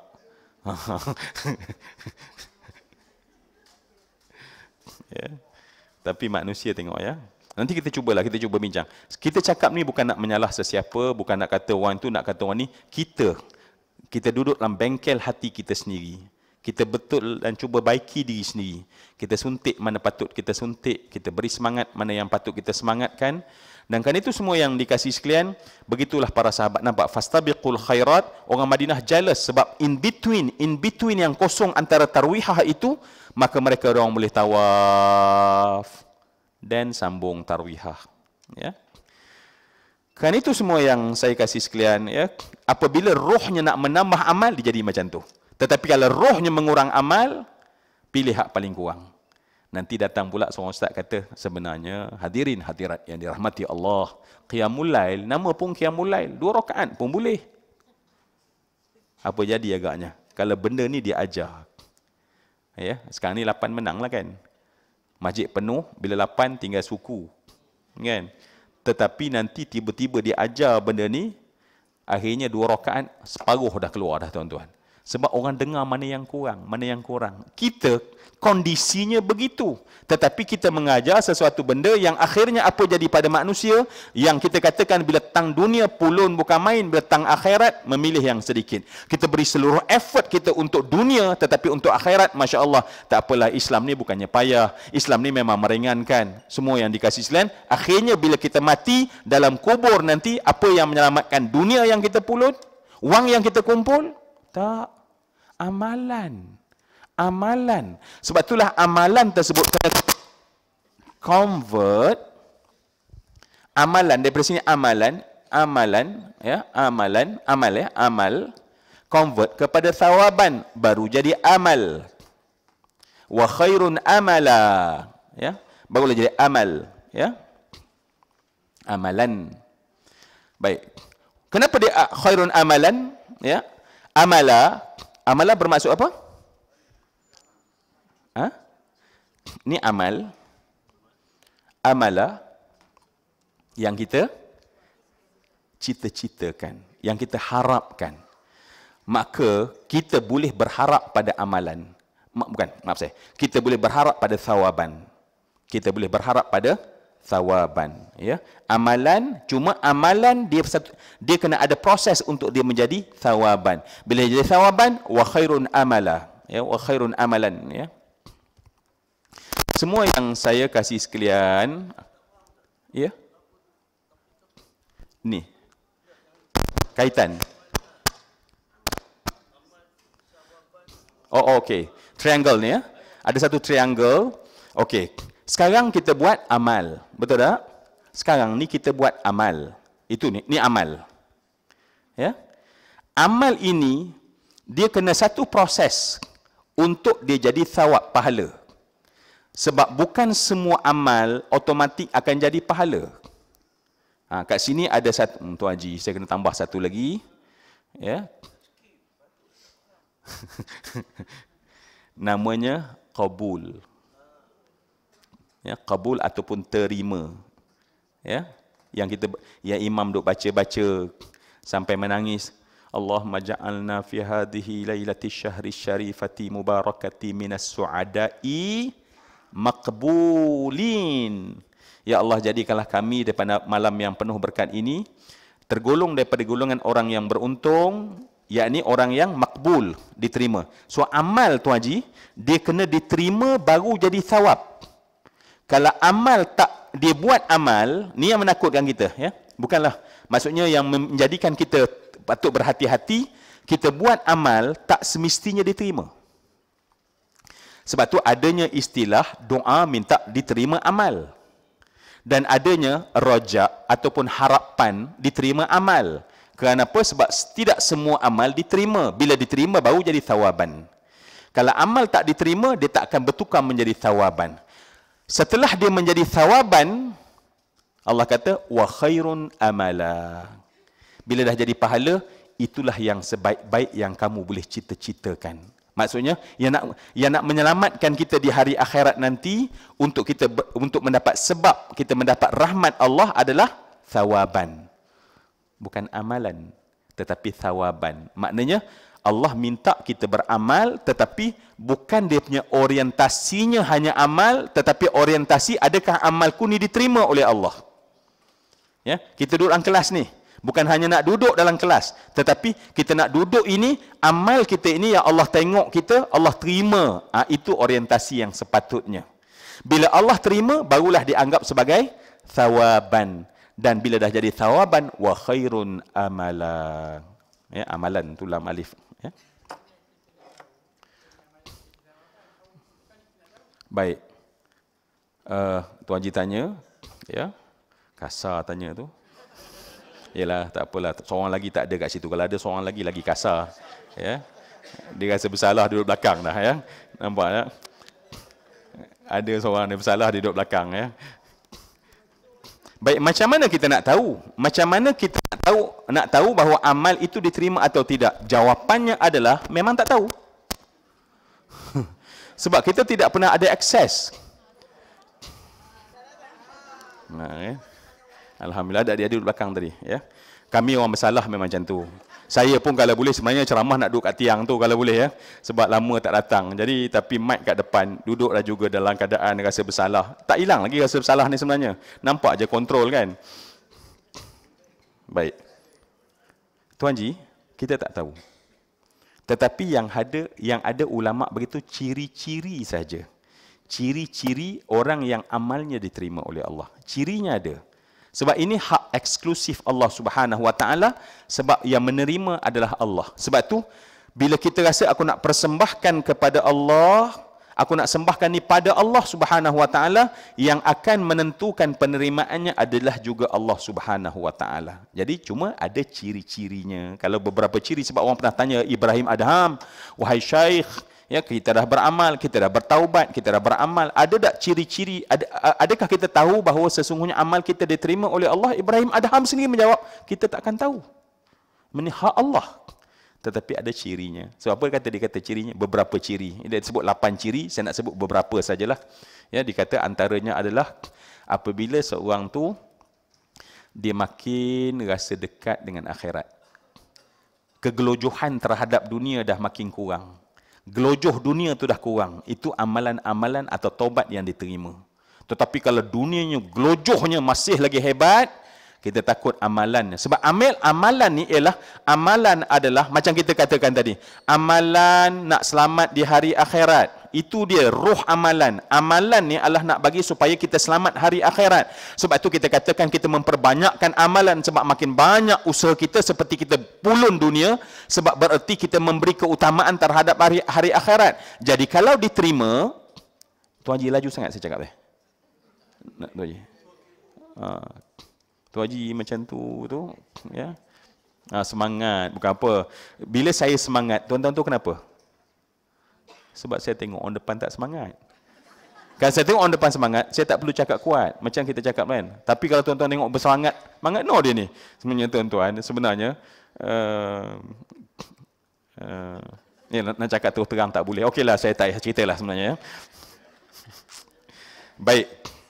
Ya. Tapi manusia tengok ya. Nanti kita cuba bincang. Kita cakap ni bukan nak menyalah sesiapa, bukan nak kata orang tu, nak kata orang ni. Kita duduk dalam bengkel hati kita sendiri. Kita betul dan cuba baiki diri sendiri. Kita suntik mana patut kita suntik, kita beri semangat mana yang patut kita semangatkan. Dan kan itu semua yang dikasih sekalian, begitulah para sahabat nampak fastabiqul khairat. Orang Madinah jealous sebab in between yang kosong antara tarwihah itu, maka mereka orang boleh tawaf dan sambung tarwihah. Ya. Kan itu semua yang saya kasih sekalian. Ya. Apabila rohnya nak menambah amal, dia jadi macam tu. Tetapi kalau rohnya mengurang amal, pilih hak paling kurang. Nanti datang pula seorang ustaz kata, sebenarnya hadirin hadirat yang dirahmati Allah, Qiyamul Lail, nama pun Qiyamul Lail, 2 rakaat pun boleh. Apa jadi agaknya? Kalau benda ni dia ajar. Ya, sekarang ni 8 menang lah kan. Masjid penuh, bila 8 tinggal suku. Kan? Tetapi nanti tiba-tiba dia ajar benda ni, akhirnya 2 rakaat, separuh dah keluar dah tuan-tuan. Sebab orang dengar mana yang kurang. Kita kondisinya begitu. Tetapi kita mengajar sesuatu benda yang akhirnya apa jadi pada manusia, yang kita katakan bila tang dunia pulun bukan main, bila tang akhirat memilih yang sedikit. Kita beri seluruh effort kita untuk dunia, tetapi untuk akhirat, Masya Allah, tak apalah, Islam ni bukannya payah. Islam ni memang meringankan. Semua yang dikasih sekalian, akhirnya bila kita mati dalam kubur nanti, apa yang menyelamatkan dunia yang kita pulun? Wang yang kita kumpul? Tak. Amalan. Sebab itulah amalan tersebut kena convert. Amalan, daripada sini amal, convert kepada thawaban, baru jadi amal. Wa khairun amala, ya, barulah jadi amal, ya. Amalan. Baik. Kenapa dia khairun amalan, ya? Amala bermaksud apa? Ini amala yang kita cita-citakan, yang kita harapkan. Maka kita boleh berharap pada amalan. Kita boleh berharap pada thawaban. Ya. Amalan, cuma amalan dia kena ada proses untuk dia menjadi thawaban. Bila jadi thawaban, wa khairun amala, ya, wa khairun amalan, ya. Semua yang saya kasih sekalian, ya. Ni. Kaitan. Oh, okey. Triangle ni, ya. Ada satu triangle. Okey. Sekarang kita buat amal. Betul tak? Sekarang ni kita buat amal. Itu ni amal. Ya. Amal ini dia kena satu proses untuk dia jadi thawab, pahala. Sebab bukan semua amal automatik akan jadi pahala. Kat sini ada satu, Tuan Haji, saya kena tambah satu lagi. Ya. Namanya qabul. Ya, qabul ataupun terima. Ya, yang imam duk baca sampai menangis. Allahumma ja'alna fi hadhihi lailati syahri syarifati mubarakati minas su'adai maqbulin. Ya Allah, jadikanlah kami daripada malam yang penuh berkat ini tergolong daripada golongan orang yang beruntung, yakni orang yang makbul, diterima. So amal, Tuan Haji, dia kena diterima baru jadi thawab. Kalau amal tak, dia buat amal, ni yang menakutkan kita, ya. Bukanlah maksudnya yang menjadikan kita patut berhati-hati, kita buat amal tak semestinya diterima. Sebab tu adanya istilah doa minta diterima amal. Dan adanya rojak ataupun harapan diterima amal. Kenapa? Sebab tidak semua amal diterima. Bila diterima baru jadi thawaban. Kalau amal tak diterima, dia tak akan bertukar menjadi thawaban. Setelah dia menjadi thawaban, Allah kata wa khairun amala. Bila dah jadi pahala, itulah yang sebaik-baik yang kamu boleh cita-citakan. Maksudnya yang nak menyelamatkan kita di hari akhirat nanti untuk mendapat sebab kita mendapat rahmat Allah adalah thawaban. Bukan amalan, tetapi thawaban. Maknanya Allah minta kita beramal, tetapi bukan dia punya orientasinya hanya amal, tetapi orientasi adakah amalku ni diterima oleh Allah. Ya, kita duduk dalam kelas ni, bukan hanya nak duduk dalam kelas, tetapi kita nak duduk ini, amal kita ini yang Allah tengok kita, Allah terima. Itu orientasi yang sepatutnya. Bila Allah terima, barulah dianggap sebagai thawaban. Dan bila dah jadi thawaban, wa khairun amala. Ya, amalan tu lam alif. Ya. Baik. Tuan Haji tanya, ya. Kasar tanya tu. Yalah, tak apalah. Seorang lagi tak ada kat situ. Kalau ada seorang lagi kasar. Ya. Dia rasa bersalah duduk belakang dah. Ya. Nampak tak? Ada seorang yang bersalah duduk belakang. Ya. Baik, macam mana kita nak tahu? Macam mana kita nak tahu bahawa amal itu diterima atau tidak? Jawapannya adalah memang tak tahu. Sebab kita tidak pernah ada akses. Ya. Alhamdulillah ada dia duduk belakang tadi. Ya. Kami orang bersalah memang macam tu. Saya pun kalau boleh sebenarnya ceramah nak duduk kat tiang tu kalau boleh. Ya. Sebab lama tak datang. Jadi tapi mic kat depan, duduklah juga dalam keadaan rasa bersalah. Tak hilang lagi rasa bersalah ni sebenarnya. Nampak je kontrol kan. Baik. Tuan Ji, kita tak tahu. Tetapi yang ada ulama begitu ciri-ciri saja. Ciri-ciri orang yang amalnya diterima oleh Allah. Cirinya ada. Sebab ini hak eksklusif Allah Subhanahu Wa Taala, sebab yang menerima adalah Allah. Sebab tu bila kita rasa aku nak persembahkan kepada Allah, aku nak sembahkan ni pada Allah Subhanahu Wa Taala, yang akan menentukan penerimaannya adalah juga Allah Subhanahu Wa Taala. Jadi cuma ada ciri-cirinya. Kalau beberapa ciri, sebab orang pernah tanya Ibrahim Adham, wahai Syekh, ya, kita dah beramal, kita dah bertaubat, kita dah beramal. Ada tak ciri-ciri? Adakah kita tahu bahawa sesungguhnya amal kita diterima oleh Allah? Ibrahim Adham sendiri menjawab, kita takkan tahu. Ini hak Allah. Tetapi ada cirinya. Sebab apa dia kata cirinya? Beberapa ciri. Dia sebut 8 ciri, saya nak sebut beberapa sajalah. Ya, dikata antaranya adalah apabila seorang tu dia makin rasa dekat dengan akhirat. Kegelojohan terhadap dunia dah makin kurang. Gelojoh dunia tu dah kurang. Itu amalan-amalan atau taubat yang diterima. Tetapi kalau dunianya, gelojohnya masih lagi hebat, kita takut amalannya. Sebab amalan ni ialah, amalan adalah, macam kita katakan tadi, amalan nak selamat di hari akhirat. Itu dia, roh amalan. Amalan ni adalah nak bagi supaya kita selamat hari akhirat. Sebab itu kita katakan kita memperbanyakkan amalan. Sebab makin banyak usaha kita seperti kita pulun dunia. Sebab bererti kita memberi keutamaan terhadap hari akhirat. Jadi kalau diterima, Tuan Haji laju sangat saya cakap. Nak Tuan Haji? Tuan Haji macam tu ya. Semangat, bukan apa. Bila saya semangat, tuan-tuan tu kenapa? Sebab saya tengok orang depan tak semangat. Kalau saya tengok orang depan semangat, saya tak perlu cakap kuat. Macam kita cakap kan. Tapi kalau tuan-tuan tengok bersemangat, semangat no dia ni. Sebenarnya tuan-tuan, sebenarnya nak cakap terus terang tak boleh. Okeylah, saya tak ceritalah sebenarnya. Baik.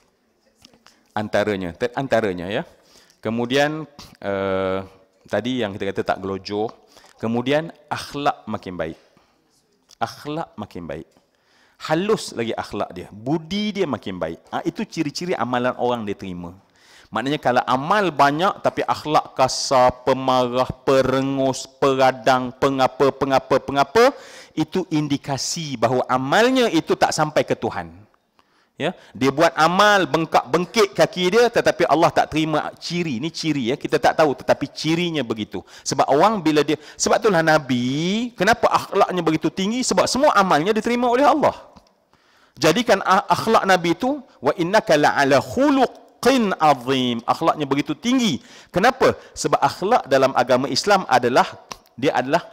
Antaranya ya. Kemudian tadi yang kita kata tak gelojoh. Kemudian akhlak makin baik. Akhlak makin baik. Halus lagi akhlak dia. Budi dia makin baik. Itu ciri-ciri amalan orang dia terima. Maknanya kalau amal banyak tapi akhlak kasar, pemarah, perengus, peradang, pengapa, itu indikasi bahawa amalnya itu tak sampai ke Tuhan. Ya, dia buat amal bengkak-bengkik kaki dia tetapi Allah tak terima ciri. Ni ciri ya, kita tak tahu tetapi cirinya begitu. Sebab orang bila dia, sebab itulah Nabi, kenapa akhlaknya begitu tinggi? Sebab semua amalnya diterima oleh Allah. Jadikan akhlak Nabi itu wa innaka la'ala khuluqin azim. Akhlaknya begitu tinggi. Kenapa? Sebab akhlak dalam agama Islam adalah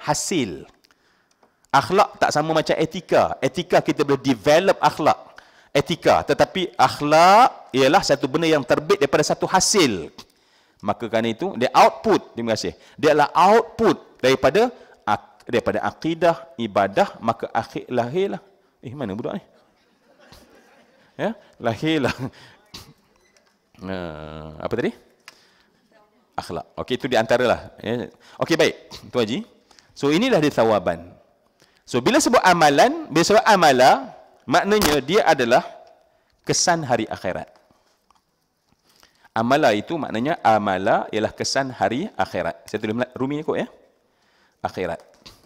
hasil. Akhlak tak sama macam etika. Etika kita boleh develop akhlak. etika, tetapi akhlak ialah satu benda yang terbit daripada satu hasil. Maka kerana itu, dia output, terima kasih. Dia adalah output daripada akidah, ibadah, maka akhir lahirlah. Mana budak ni? Ya, lahirlah. Apa tadi? Akhlak. Okey, itu di antaralah. Ya. Okey, baik. Tuan Haji. So, inilah dia thawaban. So, bila sebut amalan, bila sebut amala, maknanya dia adalah kesan hari akhirat. Amala itu maknanya, amala ialah kesan hari akhirat. Saya tulis Rumi ikut ya. Akhirat.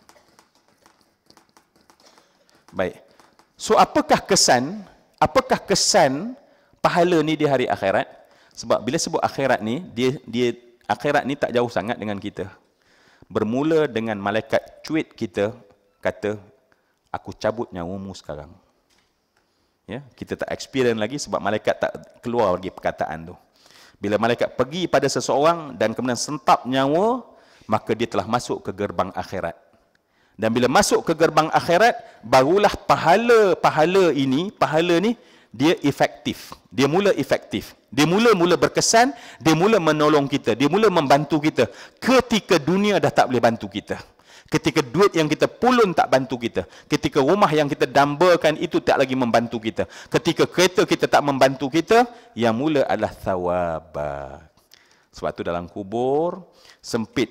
Baik. So, apakah kesan pahala ni di hari akhirat? Sebab bila sebut akhirat ni, dia akhirat ni tak jauh sangat dengan kita. Bermula dengan malaikat cuit kita kata, aku cabut nyawamu sekarang. Ya, kita tak experience lagi sebab malaikat tak keluar lagi perkataan tu. Bila malaikat pergi pada seseorang dan kemudian sentap nyawa, maka dia telah masuk ke gerbang akhirat. Dan bila masuk ke gerbang akhirat, barulah pahala ni dia efektif. Dia mula efektif. Dia mula berkesan, dia mula menolong kita, dia mula membantu kita. Ketika dunia dah tak boleh bantu kita. Ketika duit yang kita pulun tak bantu kita. Ketika rumah yang kita dambakan itu tak lagi membantu kita. Ketika kereta kita tak membantu kita, yang mula adalah thawabat. Sebab itu dalam kubur, sempit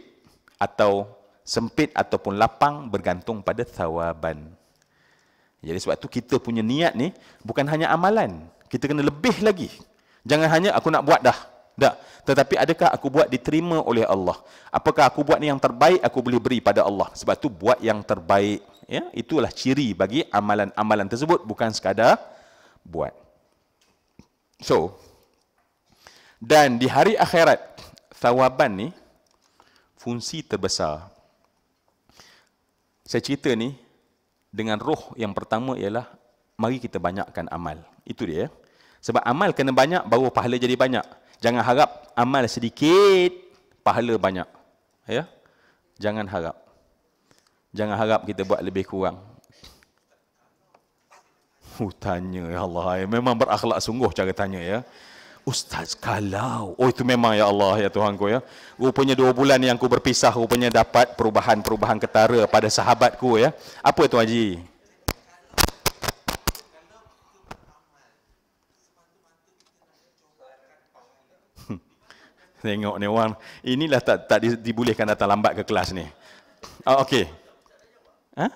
ataupun lapang bergantung pada thawaban. Jadi sebab itu kita punya niat ni bukan hanya amalan. Kita kena lebih lagi. Jangan hanya aku nak buat dah. Tak. Tetapi adakah aku buat diterima oleh Allah? Apakah aku buat ni yang terbaik aku boleh beri pada Allah? Sebab tu buat yang terbaik. Ya, itulah ciri bagi amalan-amalan tersebut, bukan sekadar buat. So, dan di hari akhirat, thawaban ni fungsi terbesar. Saya cerita ni dengan roh yang pertama ialah mari kita banyakkan amal. Itu dia. Sebab amal kena banyak baru pahala jadi banyak. Jangan harap amal sedikit, pahala banyak. Ya? Jangan harap. Jangan harap kita buat lebih kurang. Tanya, ya Allah. Memang berakhlak sungguh cara tanya ya. Ustaz, kalau. Oh, itu memang ya Allah, ya Tuhanku ya. Rupanya 2 bulan yang ku berpisah, rupanya dapat perubahan-perubahan ketara pada sahabatku ya. Apa Tuan Haji? Tengok ni orang, inilah tak dibolehkan datang lambat ke kelas ni. Oh, okey. Ha?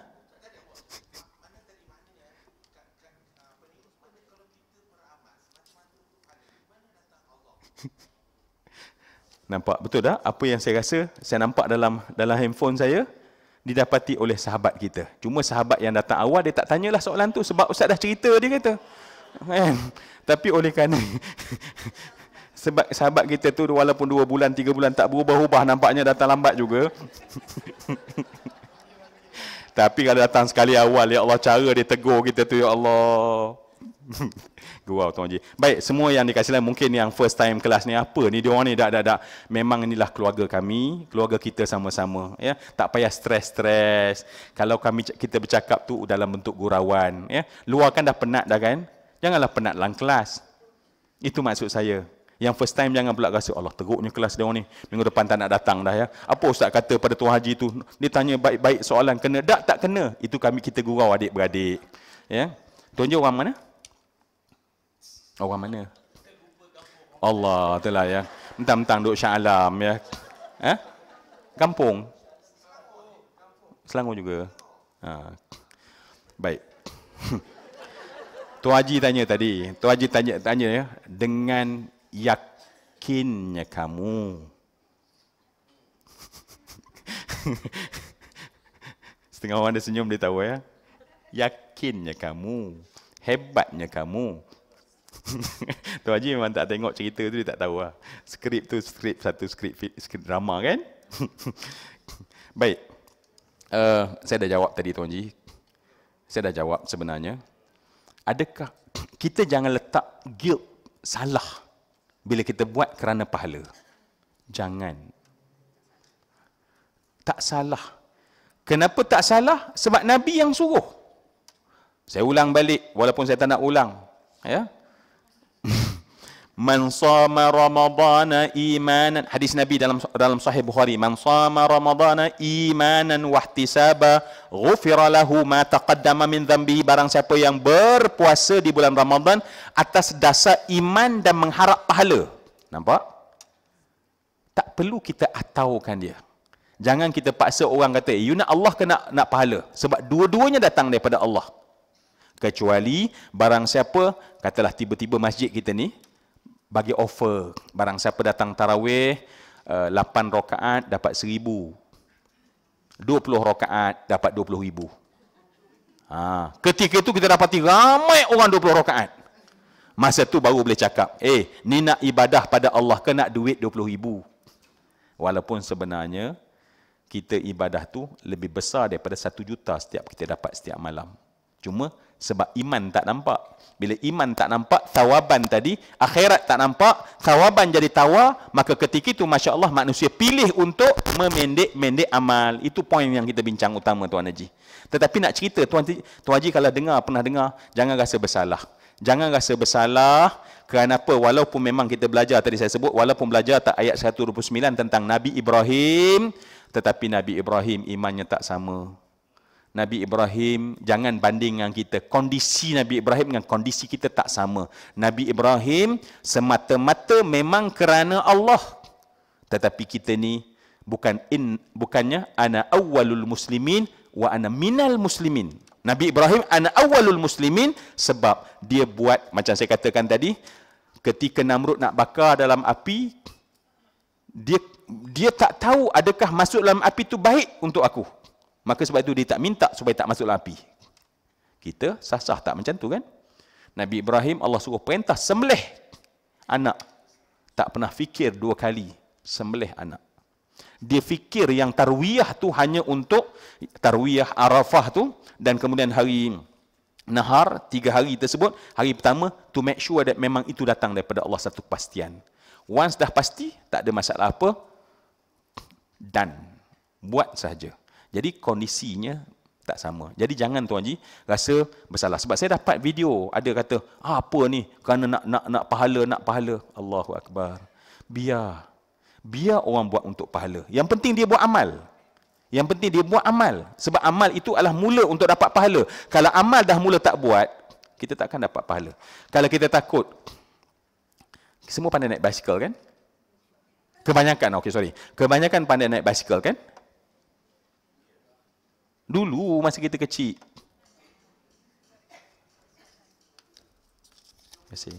Nampak betul tak? Apa yang saya rasa, saya nampak dalam handphone saya didapati oleh sahabat kita. Cuma sahabat yang datang awal dia tak tanyalah soalan tu sebab ustaz dah cerita dia kata. Kan? Tapi oleh kerana sebab sahabat kita tu walaupun 2 bulan, 3 bulan tak berubah-ubah, nampaknya datang lambat juga. Tapi kalau datang sekali awal, ya Allah, cara dia tegur kita tu, ya Allah. Gurau Tuan Haji. Baik, semua yang dikasih mungkin yang first time kelas ni, apa ni dia orang ni, dak. Memang inilah keluarga kami, keluarga kita sama-sama, ya. Tak payah stres. Kalau kita bercakap tu dalam bentuk gurauan, ya. Luar kan dah penat dah kan? Janganlah penat dalam kelas. Itu maksud saya. Yang first time jangan pula rasa Allah teruknya kelas dia orang ni. Minggu depan tak nak datang dah ya. Apa ustaz kata pada Tuan Haji tu? Dia tanya baik-baik soalan, kena tak kena. Itu kita gurau adik-beradik. Ya. Tuan Haji orang mana? Orang mana? Allah itulah ya. Mentang-mentang duk Shah Alam ya. Kampung. Selangor juga. Baik. Tuan Haji tanya tadi. Tuan Haji tanya ya, dengan yakinnya kamu. Setengah orang dia senyum, dia tahu ya. Yakinnya kamu. Hebatnya kamu. Tuan Haji memang tak tengok cerita tu, dia tak tahu lah. Skrip tu skrip drama kan. Baik. Saya dah jawab tadi Tuan Haji. Saya dah jawab sebenarnya. Adakah kita jangan letak guilt, salah bila kita buat kerana pahala. Jangan. Tak salah. Kenapa tak salah? Sebab Nabi yang suruh. Saya ulang balik, walaupun saya tak nak ulang. Ya. Man shama ramadhana imanan, hadis Nabi dalam sahih Bukhari, man shama ramadhana imanan wahtisaba ghufira lahu ma taqaddama min dhanbihi, barang siapa yang berpuasa di bulan Ramadan atas dasar iman dan mengharap pahala. Nampak? Tak perlu kita ataukan dia. Jangan kita paksa orang kata, you nak Allah ke nak pahala? Sebab dua-duanya datang daripada Allah. Kecuali barang siapa, katalah tiba-tiba masjid kita ni bagi offer, barang siapa datang tarawih 8 rakaat dapat 1,000, 20 rakaat dapat 20,000. Ketika itu kita dapati ramai orang 20 rakaat. Masa tu baru boleh cakap, ni nak ibadah pada Allah ke nak duit 20,000? Walaupun sebenarnya kita ibadah tu lebih besar daripada 1 juta setiap kita dapat setiap malam. Cuma sebab iman tak nampak. Bila iman tak nampak, tawaban tadi, akhirat tak nampak, tawaban jadi tawar, maka ketika itu Masya Allah manusia pilih untuk memendek-mendek amal. Itu poin yang kita bincang utama Tuan Haji. Tetapi nak cerita, Tuan Haji kalau pernah dengar, jangan rasa bersalah. Jangan rasa bersalah kerana apa? Walaupun memang kita belajar, tadi saya sebut, walaupun belajar tak ayat 129 tentang Nabi Ibrahim, tetapi Nabi Ibrahim imannya tak sama. Nabi Ibrahim, jangan banding dengan kita. Kondisi Nabi Ibrahim dengan kondisi kita tak sama. Nabi Ibrahim semata-mata memang kerana Allah. Tetapi kita ni bukannya ana awwalul muslimin wa ana minal muslimin. Nabi Ibrahim ana awwalul muslimin sebab dia buat, macam saya katakan tadi, ketika Namrud nak bakar dalam api, dia tak tahu adakah masuk dalam api itu baik untuk aku. Maka sebab itu dia tak minta supaya tak masuk api. Kita sah-sah tak macam tu kan? Nabi Ibrahim Allah suruh perintah sembelih anak. Tak pernah fikir 2 kali sembelih anak. Dia fikir yang tarwiyah tu hanya untuk tarwiyah Arafah tu, dan kemudian hari Nahar, 3 hari tersebut, hari pertama to make sure that memang itu datang daripada Allah, satu kepastian. Once dah pasti, tak ada masalah apa, dan buat sahaja. Jadi kondisinya tak sama. Jadi jangan Tuan Haji rasa bersalah. Sebab saya dapat video, ada kata, apa ni, kerana nak pahala. Allahu Akbar. Biar orang buat untuk pahala. Yang penting dia buat amal. Sebab amal itu adalah mula untuk dapat pahala. Kalau amal dah mula tak buat, kita takkan dapat pahala. Kalau kita takut, semua pandai naik basikal kan? Kebanyakan pandai naik basikal kan? Dulu masa kita kecil. Terima kasih.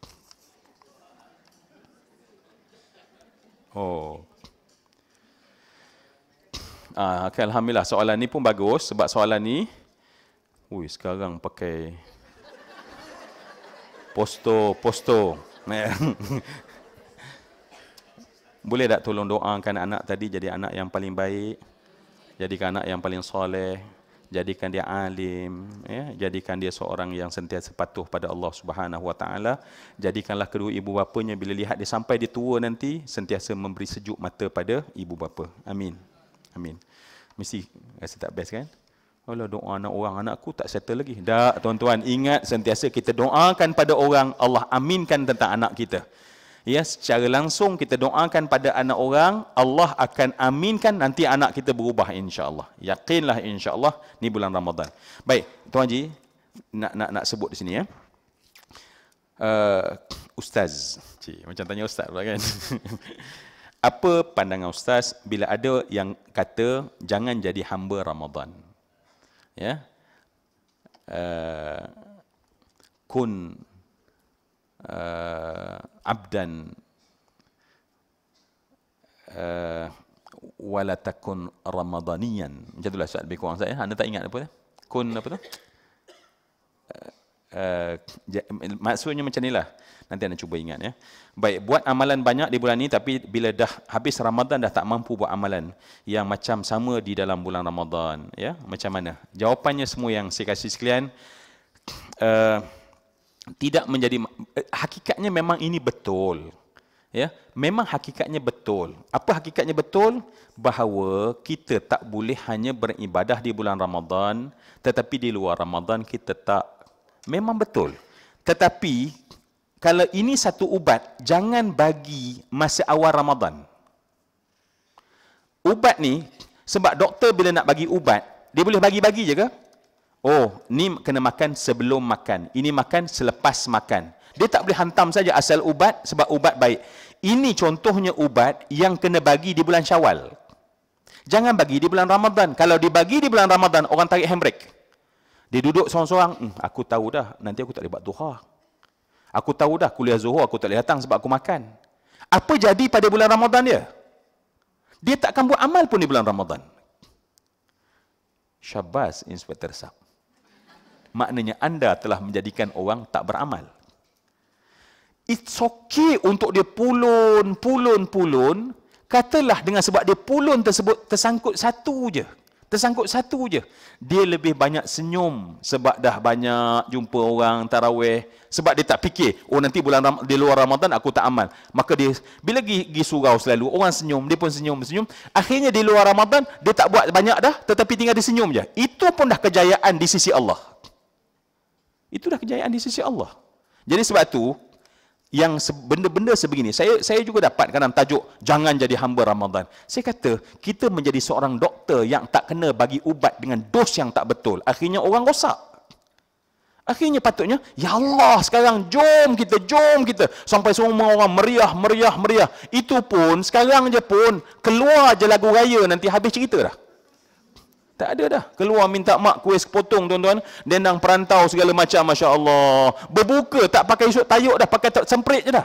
Okay, Alhamdulillah, soalan ni pun bagus. Sebab soalan ni, sekarang pakai posto. Boleh tak tolong doakan anak tadi jadi anak yang paling baik, jadikan anak yang paling soleh, jadikan dia alim, jadikan dia seorang yang sentiasa patuh pada Allah Subhanahu Wa Taala. Jadikanlah kedua ibu bapanya bila lihat dia sampai dia tua nanti sentiasa memberi sejuk mata pada ibu bapa. Amin. Mesti rasa tak best kan? Allah doa anak orang, anakku tak settle lagi. Tak, tuan-tuan, ingat sentiasa kita doakan pada orang, Allah aminkan tentang anak kita. Ya, secara langsung kita doakan pada anak orang, Allah akan aminkan, nanti anak kita berubah insya-Allah. Yakinlah insya-Allah ni bulan Ramadan. Baik, Tuan Haji nak sebut di sini ya. Ustaz. Macam tanya ustaz pula kan. Apa pandangan ustaz bila ada yang kata jangan jadi hamba Ramadan? Ya. Kun abdan wala takun ramadaniyan. Macam itulah soal lebih kurang saya. Anda tak ingat apa? Kun apa tu? Maksudnya macam inilah. Nanti anda cuba ingat ya. Baik, buat amalan banyak di bulan ini, tapi bila dah habis Ramadan dah tak mampu buat amalan yang macam sama di dalam bulan Ramadan, ya. Macam mana? Jawapannya semua yang saya kasih sekalian, tidak menjadi, hakikatnya memang ini betul. Ya, memang hakikatnya betul. Apa hakikatnya betul? Bahawa kita tak boleh hanya beribadah di bulan Ramadan, tetapi di luar Ramadan kita tak. Memang betul. Tetapi kalau ini satu ubat, jangan bagi masa awal Ramadan. Ubat ni, sebab doktor bila nak bagi ubat, dia boleh bagi-bagi je ke? Oh, ni kena makan sebelum makan. Ini makan selepas makan. Dia tak boleh hantam saja asal ubat, sebab ubat baik. Ini contohnya ubat yang kena bagi di bulan Syawal. Jangan bagi di bulan Ramadan. Kalau dibagi di bulan Ramadan, orang tarik handbrake. Dia duduk seorang-seorang, aku tahu dah, nanti aku tak boleh buat duha. Aku tahu dah, kuliah zuhur aku tak boleh datang sebab aku makan. Apa jadi pada bulan Ramadan dia? Dia tak akan buat amal pun di bulan Ramadan. Syabas, Inspektor Sab. Maknanya anda telah menjadikan orang tak beramal. It's okay untuk dia pulun. Katalah dengan sebab dia pulun tersebut tersangkut satu je. Dia lebih banyak senyum sebab dah banyak jumpa orang tarawih. Sebab dia tak fikir, oh nanti di luar Ramadan aku tak amal. Maka dia, bila pergi surau selalu, orang senyum, dia pun senyum. Akhirnya di luar Ramadan, dia tak buat banyak dah, tetapi tinggal dia senyum je. Itu pun dah kejayaan di sisi Allah. Jadi sebab tu, yang benda-benda sebegini, saya juga dapat kadang tajuk jangan jadi hamba Ramadan. Saya kata kita menjadi seorang doktor yang tak kena bagi ubat dengan dos yang tak betul, akhirnya orang rosak. Akhirnya patutnya, ya Allah, sekarang jom kita sampai semua orang meriah. Itu pun sekarang je pun keluar je lagu raya, nanti habis cerita dah. Tak ada dah. Keluar minta mak kuih sepotong, tuan-tuan. Dendang perantau segala macam, Masya Allah. Berbuka, tak pakai isuk tayuk dah, pakai semprit je dah.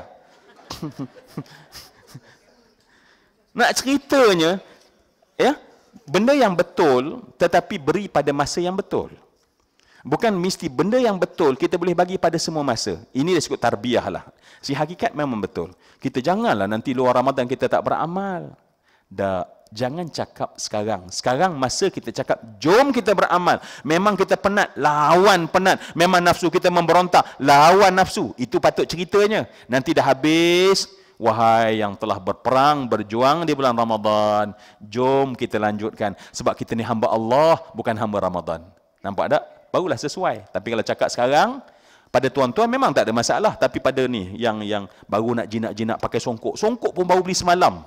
Nak ceritanya, ya, benda yang betul, tetapi beri pada masa yang betul. Bukan mesti benda yang betul, kita boleh bagi pada semua masa. Ini disebut tarbiyah lah. Si hakikat memang betul. Kita janganlah nanti luar Ramadan kita tak beramal. Jangan cakap sekarang. Sekarang masa kita cakap, jom kita beramal. Memang kita penat, lawan penat. Memang nafsu kita memberontak, lawan nafsu. Itu patut ceritanya. Nanti dah habis, wahai yang telah berperang, berjuang di bulan Ramadan, jom kita lanjutkan. Sebab kita ni hamba Allah, bukan hamba Ramadan. Nampak tak? Barulah sesuai. Tapi kalau cakap sekarang, pada tuan-tuan memang tak ada masalah. Tapi pada ni, yang baru nak jinak-jinak pakai songkok. Songkok pun baru beli semalam.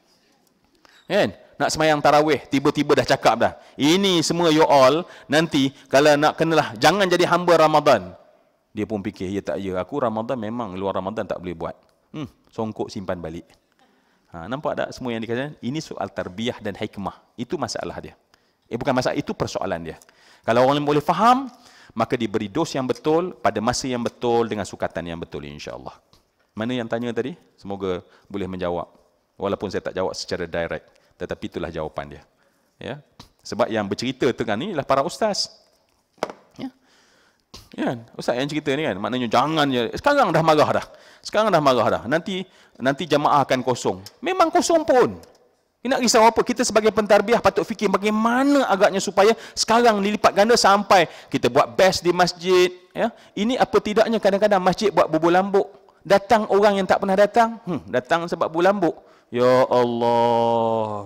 Kan? Nak semayang tarawih, tiba-tiba dah cakap dah. Ini semua you all, nanti kalau nak kenalah, jangan jadi hamba Ramadan. Dia pun fikir, aku Ramadan memang, luar Ramadan tak boleh buat. Songkok simpan balik. Nampak tak semua yang dikatakan? Ini soal tarbiyah dan hikmah. Itu masalah dia. Bukan masalah, itu persoalan dia. Kalau orang boleh faham, maka diberi dos yang betul, pada masa yang betul, dengan sukatan yang betul, insya-Allah. Mana yang tanya tadi? Semoga boleh menjawab. Walaupun saya tak jawab secara direct, tetapi itulah jawapan dia. Ya. Sebab yang bercerita tengah ni ialah para ustaz. Ya. Ya, ustaz yang cerita ni kan, maknanya jangan je. Sekarang dah marah dah. Nanti jamaah akan kosong. Memang kosong pun. Nak risau apa? Kita sebagai pentarbiah patut fikir bagaimana agaknya supaya sekarang dilipat ganda sampai kita buat best di masjid. Ya. Ini apa tidaknya kadang-kadang masjid buat bubur lambuk. Datang orang yang tak pernah datang. Datang sebab bubur lambuk. Ya Allah.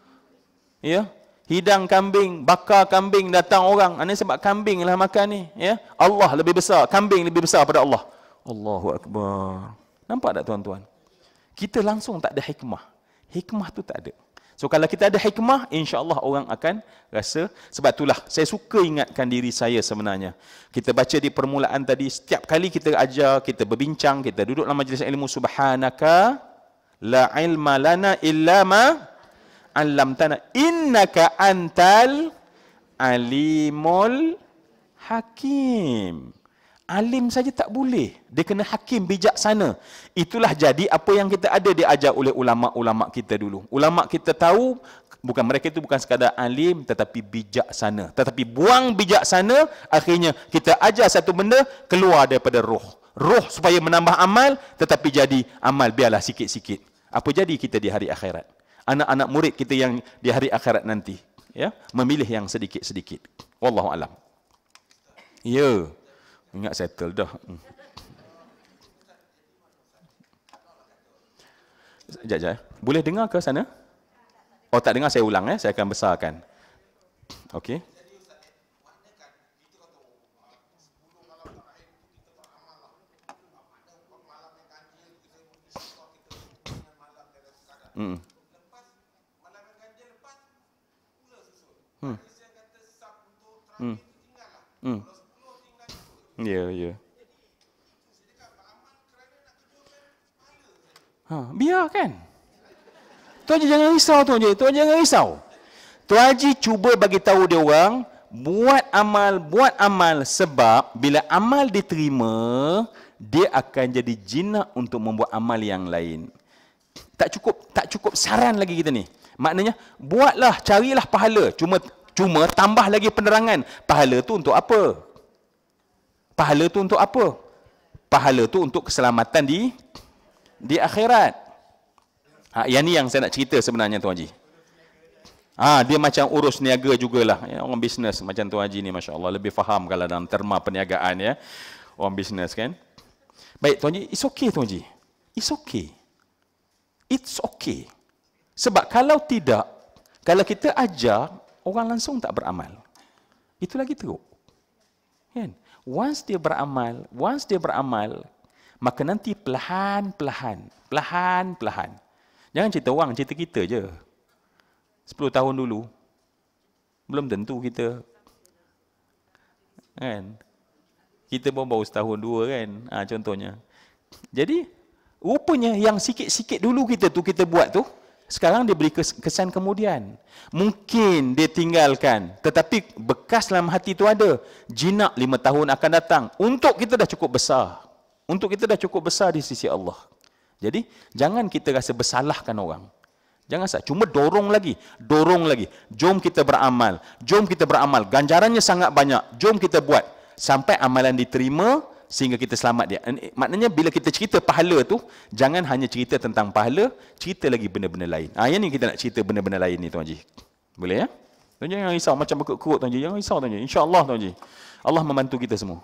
Ya. Hidang kambing, bakar kambing, datang orang. Ini sebab kambing lah makan ni. Ya. Allah lebih besar. Kambing lebih besar pada Allah. Allahu Akbar. Nampak tak tuan-tuan? Kita langsung tak ada hikmah. Hikmah tu tak ada. So kalau kita ada hikmah, insya-Allah orang akan rasa. Sebab itulah saya suka ingatkan diri saya sebenarnya. Kita baca di permulaan tadi, setiap kali kita ajar, kita berbincang, kita duduk dalam majlis ilmu, subhanaka la ilma lana illa ma 'allamtana innaka antal alimul hakim. Alim saja tak boleh. Dia kena hakim, bijaksana. Itulah jadi apa yang kita ada diajar oleh ulama-ulama kita dulu. Ulama kita tahu, mereka itu bukan sekadar alim, tetapi bijaksana. Tetapi buang bijaksana, akhirnya kita ajar satu benda, keluar daripada roh. Roh supaya menambah amal, tetapi jadi amal biarlah sikit-sikit. Apa jadi kita di hari akhirat? Anak-anak murid kita yang di hari akhirat nanti, ya, memilih yang sedikit-sedikit. Wallahu alam. Ya. Ingat settle dah. Sekejap. Boleh dengar ke sana? Oh, tak dengar, saya ulang. Saya akan besarkan. Okey. Hmm. Hmm. Hmm. Hmm. Ya, ya. Biar kan. Tuan Haji jangan risau, Tuan Haji. Tuan Haji jangan risau. Tuan Haji cuba bagi tahu dia orang, buat amal sebab bila amal diterima, dia akan jadi jinak untuk membuat amal yang lain. Tak cukup saran lagi kita ni. Maknanya, buatlah, carilah pahala. Cuma tambah lagi penerangan. Pahala tu untuk apa? Pahala tu untuk apa? Pahala tu untuk keselamatan di akhirat. Yang ni yang saya nak cerita sebenarnya, Tuan Haji. Dia macam urus niaga jugalah. Ya, orang bisnes macam Tuan Haji ni, Masya Allah, lebih faham kalau dalam terma perniagaan, ya. Orang bisnes kan. Baik, Tuan Haji, it's okay, Tuan Haji. It's okay. It's okay. Sebab kalau tidak, kalau kita ajar, orang langsung tak beramal. Itu lagi teruk. Kan? Once dia beramal, maka nanti perlahan-lahan. Jangan cerita orang, cerita kita je. 10 tahun dulu, belum tentu kita. Kan? Kita pun baru setahun dua kan, contohnya. Jadi, rupanya yang sikit-sikit dulu kita buat tu, sekarang dia beri kesan kemudian. Mungkin dia tinggalkan, tetapi bekas dalam hati tu ada. Jinak 5 tahun akan datang. Untuk kita dah cukup besar. Di sisi Allah. Jadi, jangan kita rasa bersalahkan orang. Jangan salah. Cuma dorong lagi. Jom kita beramal. Ganjarannya sangat banyak. Jom kita buat. Sampai amalan diterima, sehingga kita selamat dia. Maknanya bila kita cerita pahala tu, jangan hanya cerita tentang pahala, cerita lagi benda-benda lain. Yang ni kita nak cerita benda-benda lain ni, Tuan Haji. Boleh ya? Tuan Haji jangan risau macam berkut-kut, Tuan Haji. Jangan risau, Tuan Haji. InsyaAllah, Tuan Haji. Allah membantu kita semua.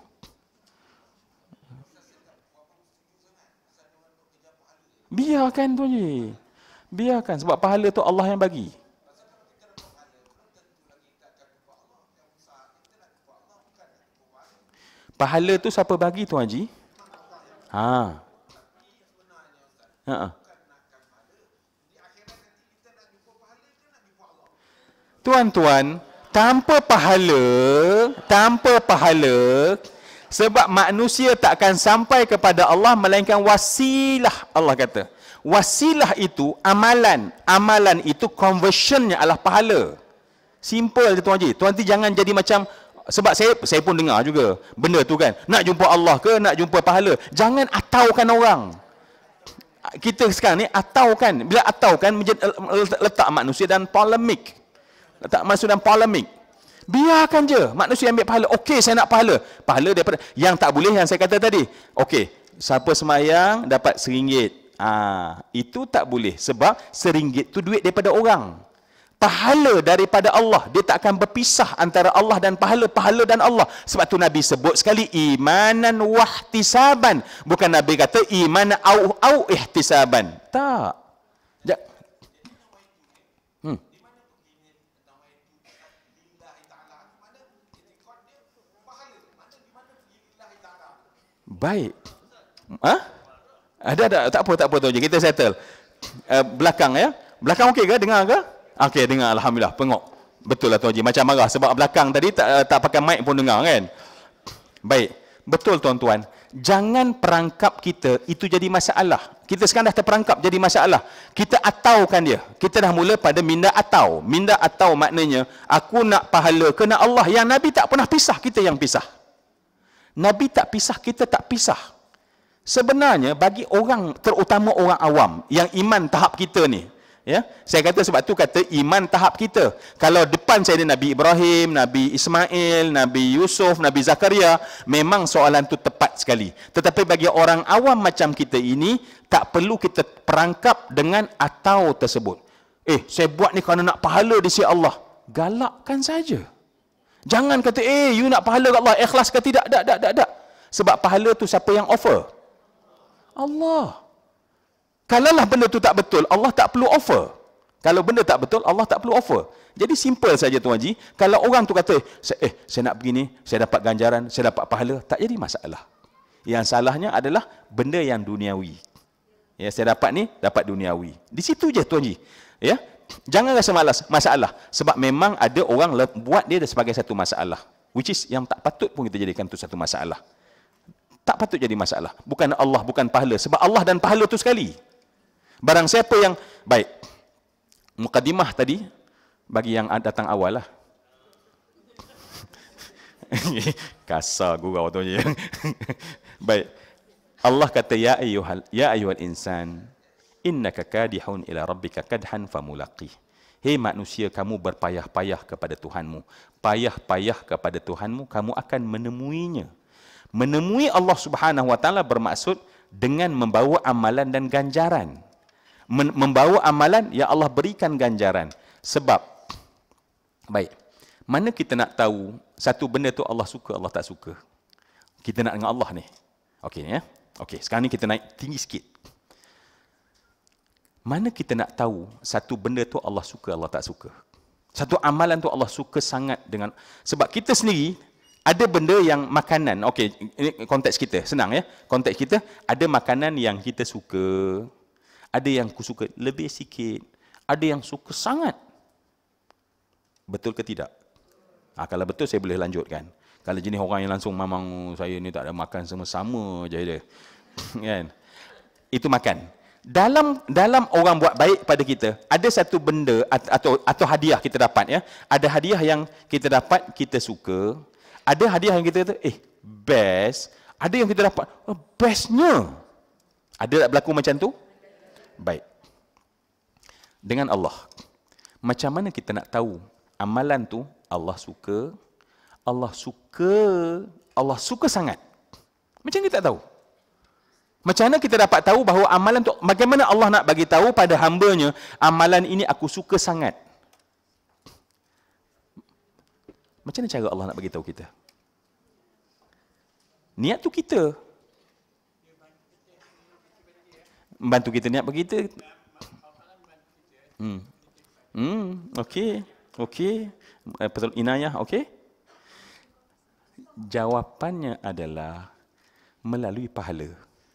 Biarkan, Tuan Haji. Biarkan. Sebab pahala tu Allah yang bagi. Pahala tu siapa bagi, Tuan Haji? Tuan-tuan, tanpa pahala, sebab manusia tak akan sampai kepada Allah melainkan wasilah. Allah kata, wasilah itu amalan. Amalan itu conversionnya adalah pahala. Simple je, Tuan Haji. Tuan Haji jangan jadi macam, sebab saya pun dengar juga benda tu kan. Nak jumpa Allah ke, nak jumpa pahala. Jangan ataukan orang. Kita sekarang ni ataukan. Bila ataukan, letak manusia dalam polemik. Biarkan je manusia ambil pahala. Okey, saya nak pahala. Pahala daripada yang tak boleh yang saya kata tadi. Okey, siapa semayang dapat RM1. Itu tak boleh. Sebab RM1 tu duit daripada orang. Pahala daripada Allah. Dia tak akan berpisah antara Allah dan pahala dan Allah. Sebab tu Nabi sebut sekali imanan wahtisaban. Bukan Nabi kata iman au ihtisaban. Tak. Baik. Ada. Tak apa tu je. Kita settle. Belakang ya. Belakang okey ke? Dengar ke? Okey, dengar. Alhamdulillah. Pengok. Betul lah Tuan Haji. Macam marah. Sebab belakang tadi tak pakai mic pun dengar kan? Baik. Betul tuan-tuan. Jangan perangkap kita itu jadi masalah. Kita sekarang dah terperangkap jadi masalah. Kita ataukan dia. Kita dah mula pada minda atau. Minda atau maknanya, aku nak pahala ke nak Allah. Yang Nabi tak pernah pisah, kita yang pisah. Nabi tak pisah, kita tak pisah. Sebenarnya bagi orang, terutama orang awam yang iman tahap kita ni, ya, saya kata sebab tu kata iman tahap kita. Kalau depan saya ada Nabi Ibrahim, Nabi Ismail, Nabi Yusuf, Nabi Zakaria, memang soalan tu tepat sekali. Tetapi bagi orang awam macam kita ini, tak perlu kita perangkap dengan atau tersebut. Saya buat ni kerana nak pahala di sisi Allah. Galakkan saja. Jangan kata, you nak pahala kat Allah, ikhlas ke tidak? Tak. Sebab pahala tu siapa yang offer? Allah. Kalaulah benda tu tak betul, Allah tak perlu offer. Kalau benda tak betul, Allah tak perlu offer. Jadi simple saja Tuan Haji. Kalau orang tu kata, saya nak begini, saya dapat ganjaran, saya dapat pahala, tak jadi masalah. Yang salahnya adalah benda yang duniawi. Ya, saya dapat ni, dapat duniawi. Di situ je Tuan Ji. Ya. Jangan rasa masalah. Sebab memang ada orang buat dia sebagai satu masalah. Which is yang tak patut pun kita jadikan tu satu masalah. Tak patut jadi masalah. Bukan Allah, bukan pahala. Sebab Allah dan pahala tu sekali. Barang siapa yang, baik. Mukadimah tadi, bagi yang datang awal lah. Kasar gurau tu je. Baik. Allah kata, ya ayyuhal insan, innaka kadihun ila rabbika kadhan famulaqih. Hei manusia, kamu berpayah-payah kepada Tuhanmu. Payah-payah kepada Tuhanmu, kamu akan menemuinya. Menemui Allah Subhanahu wa taala bermaksud dengan membawa amalan dan ganjaran. Membawa amalan yang Allah berikan ganjaran. Sebab, baik, mana kita nak tahu satu benda tu Allah suka, Allah tak suka? Kita nak dengan Allah ni. Okey ya. Okey, sekarang ni kita naik tinggi sikit. Mana kita nak tahu satu benda tu Allah suka, Allah tak suka? Satu amalan tu Allah suka sangat dengan, sebab kita sendiri ada benda yang makanan. Okey, ini konteks kita, senang ya. Konteks kita ada makanan yang kita suka, ada yang aku suka lebih sikit, ada yang suka sangat. Betul ke tidak? Kalau betul saya boleh lanjutkan. Kalau jenis orang yang langsung memang saya ni tak ada makan sama-sama je dia. Kan? Itu makan. Dalam orang buat baik pada kita, ada satu benda atau hadiah kita dapat ya. Ada hadiah yang kita dapat kita suka, ada hadiah yang kita kata best, ada yang kita dapat bestnya. Ada tak berlaku macam tu? Baik. Dengan Allah, macam mana kita nak tahu amalan tu Allah suka? Allah suka sangat. Macam kita tak tahu. Macam mana kita dapat tahu bahawa amalan tu, bagaimana Allah nak bagi tahu pada hamba-Nya, amalan ini aku suka sangat? Macam mana cara Allah nak bagi tahu kita? Niat tu kita. Bantu kita niat bagi kita. Okey. Betul, inayah, okey. Jawapannya adalah melalui pahala.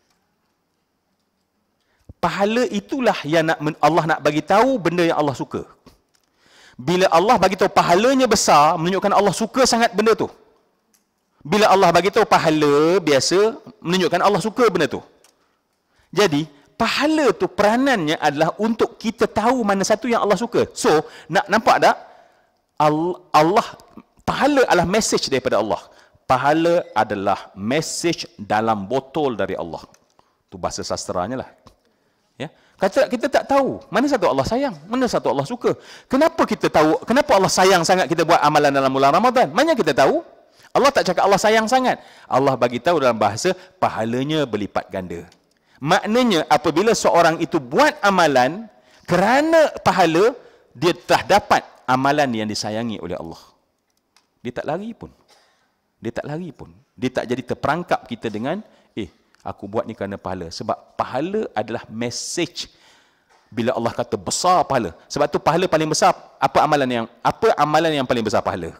Pahala itulah yang Allah nak bagi tahu benda yang Allah suka. Bila Allah bagi tahu pahalanya besar, menunjukkan Allah suka sangat benda tu. Bila Allah bagi tahu pahala biasa, menunjukkan Allah suka benda tu. Jadi, pahala tu peranannya adalah untuk kita tahu mana satu yang Allah suka. So, nak nampak tak? Allah, pahala adalah message daripada Allah. Pahala adalah message dalam botol dari Allah. Itu bahasa sastranya lah. Ya. Kata kita tak tahu mana satu Allah sayang, mana satu Allah suka. Kenapa kita tahu? Kenapa Allah sayang sangat kita buat amalan dalam bulan Ramadan? Mana kita tahu? Allah tak cakap Allah sayang sangat. Allah bagi tahu dalam bahasa pahalanya berlipat ganda. Maknanya apabila seorang itu buat amalan kerana pahala, dia telah dapat amalan yang disayangi oleh Allah. Dia tak lari pun. Dia tak jadi terperangkap kita dengan aku buat ni kerana pahala. Sebab pahala adalah message. Bila Allah kata besar pahala. Sebab tu pahala paling besar. Apa amalan yang paling besar pahala?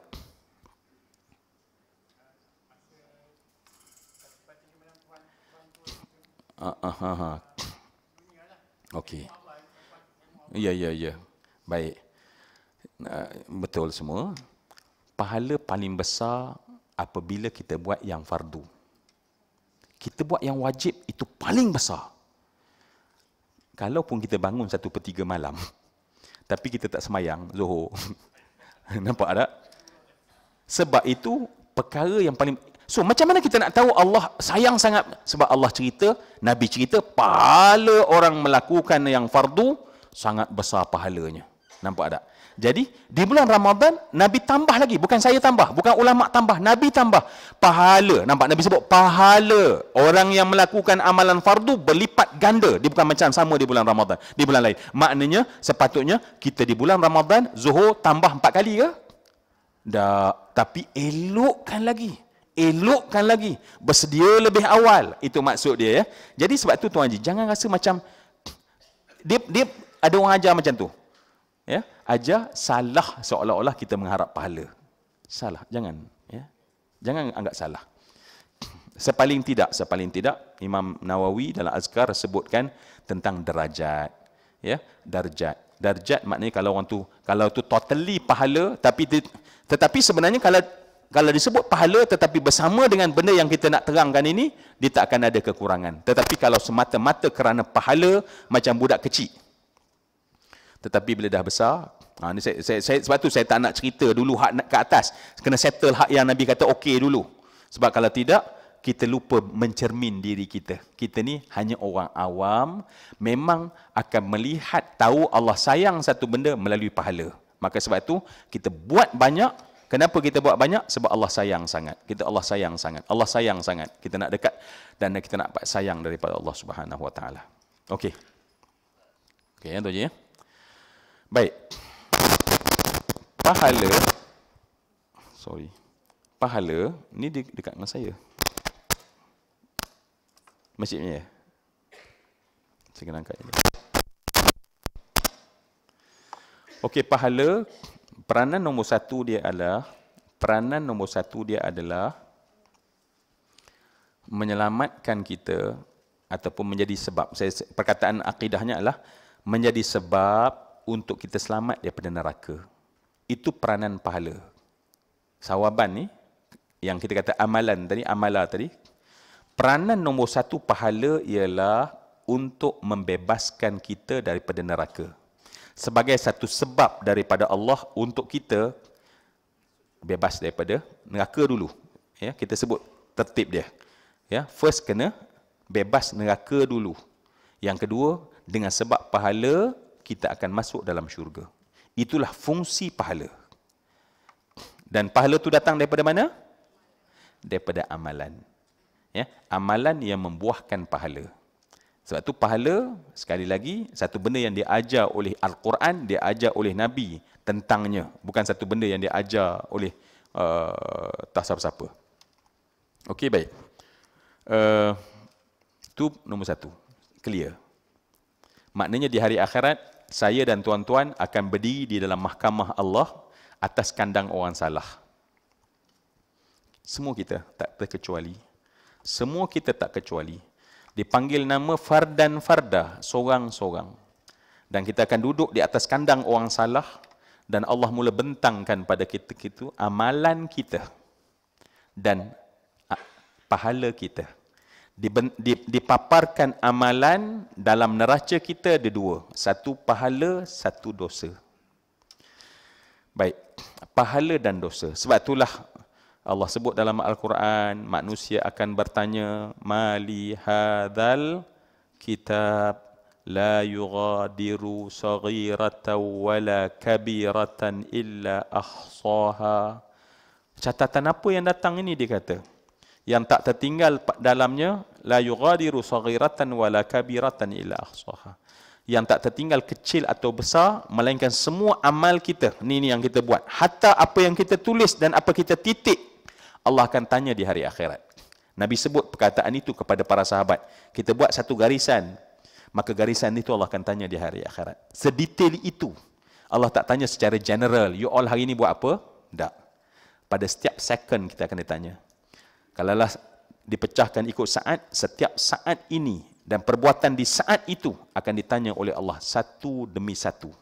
Okey. Ya. Baik. Betul semua. Pahala paling besar apabila kita buat yang fardu. Kita buat yang wajib, itu paling besar. Kalaupun kita bangun 1/3 malam, tapi kita tak semayang Zuhur. Nampak tak? Sebab itu perkara yang paling... So, macam mana kita nak tahu Allah sayang sangat? Sebab Allah cerita, Nabi cerita, pahala orang melakukan yang fardu, sangat besar pahalanya. Nampak tak? Jadi, di bulan Ramadan, Nabi tambah lagi. Bukan saya tambah. Bukan ulama tambah. Nabi tambah. Pahala. Nampak? Nabi sebut pahala. Orang yang melakukan amalan fardu berlipat ganda. Dia bukan macam sama di bulan Ramadan. Di bulan lain. Maknanya, sepatutnya, kita di bulan Ramadan, Zuhur tambah 4 kali ke? Tak. Tapi elokkan lagi. Bersedia lebih awal. Itu maksud dia. Ya. Jadi, sebab tu Tuan Haji, jangan rasa macam... Dia ada orang ajar macam tu. Ya, ajar salah seolah-olah kita mengharap pahala. Salah, jangan, ya. Jangan anggap salah. Sepaling tidak Imam Nawawi dalam Azkar sebutkan tentang darajat. Ya, darjat maknanya kalau orang tu totally pahala, tetapi sebenarnya kalau disebut pahala tetapi bersama dengan benda yang kita nak terangkan ini, dia tak akan ada kekurangan. Tetapi kalau semata-mata kerana pahala, macam budak kecil, tetapi bila dah besar, ni sebab tu saya tak nak cerita dulu hak ke atas, kena settle hak yang Nabi kata okey dulu. Sebab kalau tidak, kita lupa mencermin diri kita. Kita ni hanya orang awam, memang akan melihat, tahu Allah sayang satu benda melalui pahala. Maka sebab itu, kita buat banyak. Kenapa kita buat banyak? Sebab Allah sayang sangat. Allah sayang sangat. Kita nak dekat dan kita nak dapat sayang daripada Allah Subhanahu Wa Taala. Okey. Okey, yang tu je ya. Baik. Pahala, ni dekat dengan saya. Masjidnya ya? Saya kena angkat je. Okey, pahala, peranan nombor satu dia adalah menyelamatkan kita ataupun menjadi sebab. Perkataan akidahnya adalah menjadi sebab untuk kita selamat daripada neraka. Itu peranan pahala. Sawaban ni, yang kita kata amala tadi, peranan nombor satu pahala ialah untuk membebaskan kita daripada neraka. Sebagai satu sebab daripada Allah untuk kita bebas daripada neraka dulu. Ya, kita sebut tertib dia. Ya, first kena bebas neraka dulu. Yang kedua, dengan sebab pahala, kita akan masuk dalam syurga. Itulah fungsi pahala. Dan pahala tu datang daripada mana? Daripada amalan. Ya, amalan yang membuahkan pahala. Sebab tu pahala, sekali lagi, satu benda yang diajar oleh Al-Quran, diajar oleh Nabi tentangnya. Bukan satu benda yang diajar oleh tak siapa-siapa. Okey, baik. Itu nombor satu. Clear. Maknanya di hari akhirat, saya dan tuan-tuan akan berdiri di dalam mahkamah Allah atas kandang orang salah. Semua kita tak terkecuali. Semua kita tak kecuali. Dipanggil nama fardan fardah, sorang-sorang. Dan kita akan duduk di atas kandang orang salah dan Allah mula bentangkan pada kita itu amalan kita dan pahala kita. Dipaparkan amalan dalam neraca kita ada dua. Satu pahala, satu dosa. Baik, pahala dan dosa. Sebab itulah Allah sebut dalam Al-Quran, manusia akan bertanya, Mali hadzal kitab la yughadiru saghiratan wala kabiratan illa ahsaha. Catatan apa yang datang ini, dia kata? Yang tak tertinggal dalamnya, la yughadiru saghiratan wala kabiratan illa ahsaha. Yang tak tertinggal kecil atau besar, melainkan semua amal kita. Ini yang kita buat. Hatta apa yang kita tulis dan apa kita titik, Allah akan tanya di hari akhirat. Nabi sebut perkataan itu kepada para sahabat. Kita buat satu garisan, maka garisan itu Allah akan tanya di hari akhirat. Sedetail itu. Allah tak tanya secara general, you all hari ini buat apa? Tak. Pada setiap second kita akan ditanya. Kalaulah dipecahkan ikut saat, setiap saat ini dan perbuatan di saat itu akan ditanya oleh Allah satu demi satu.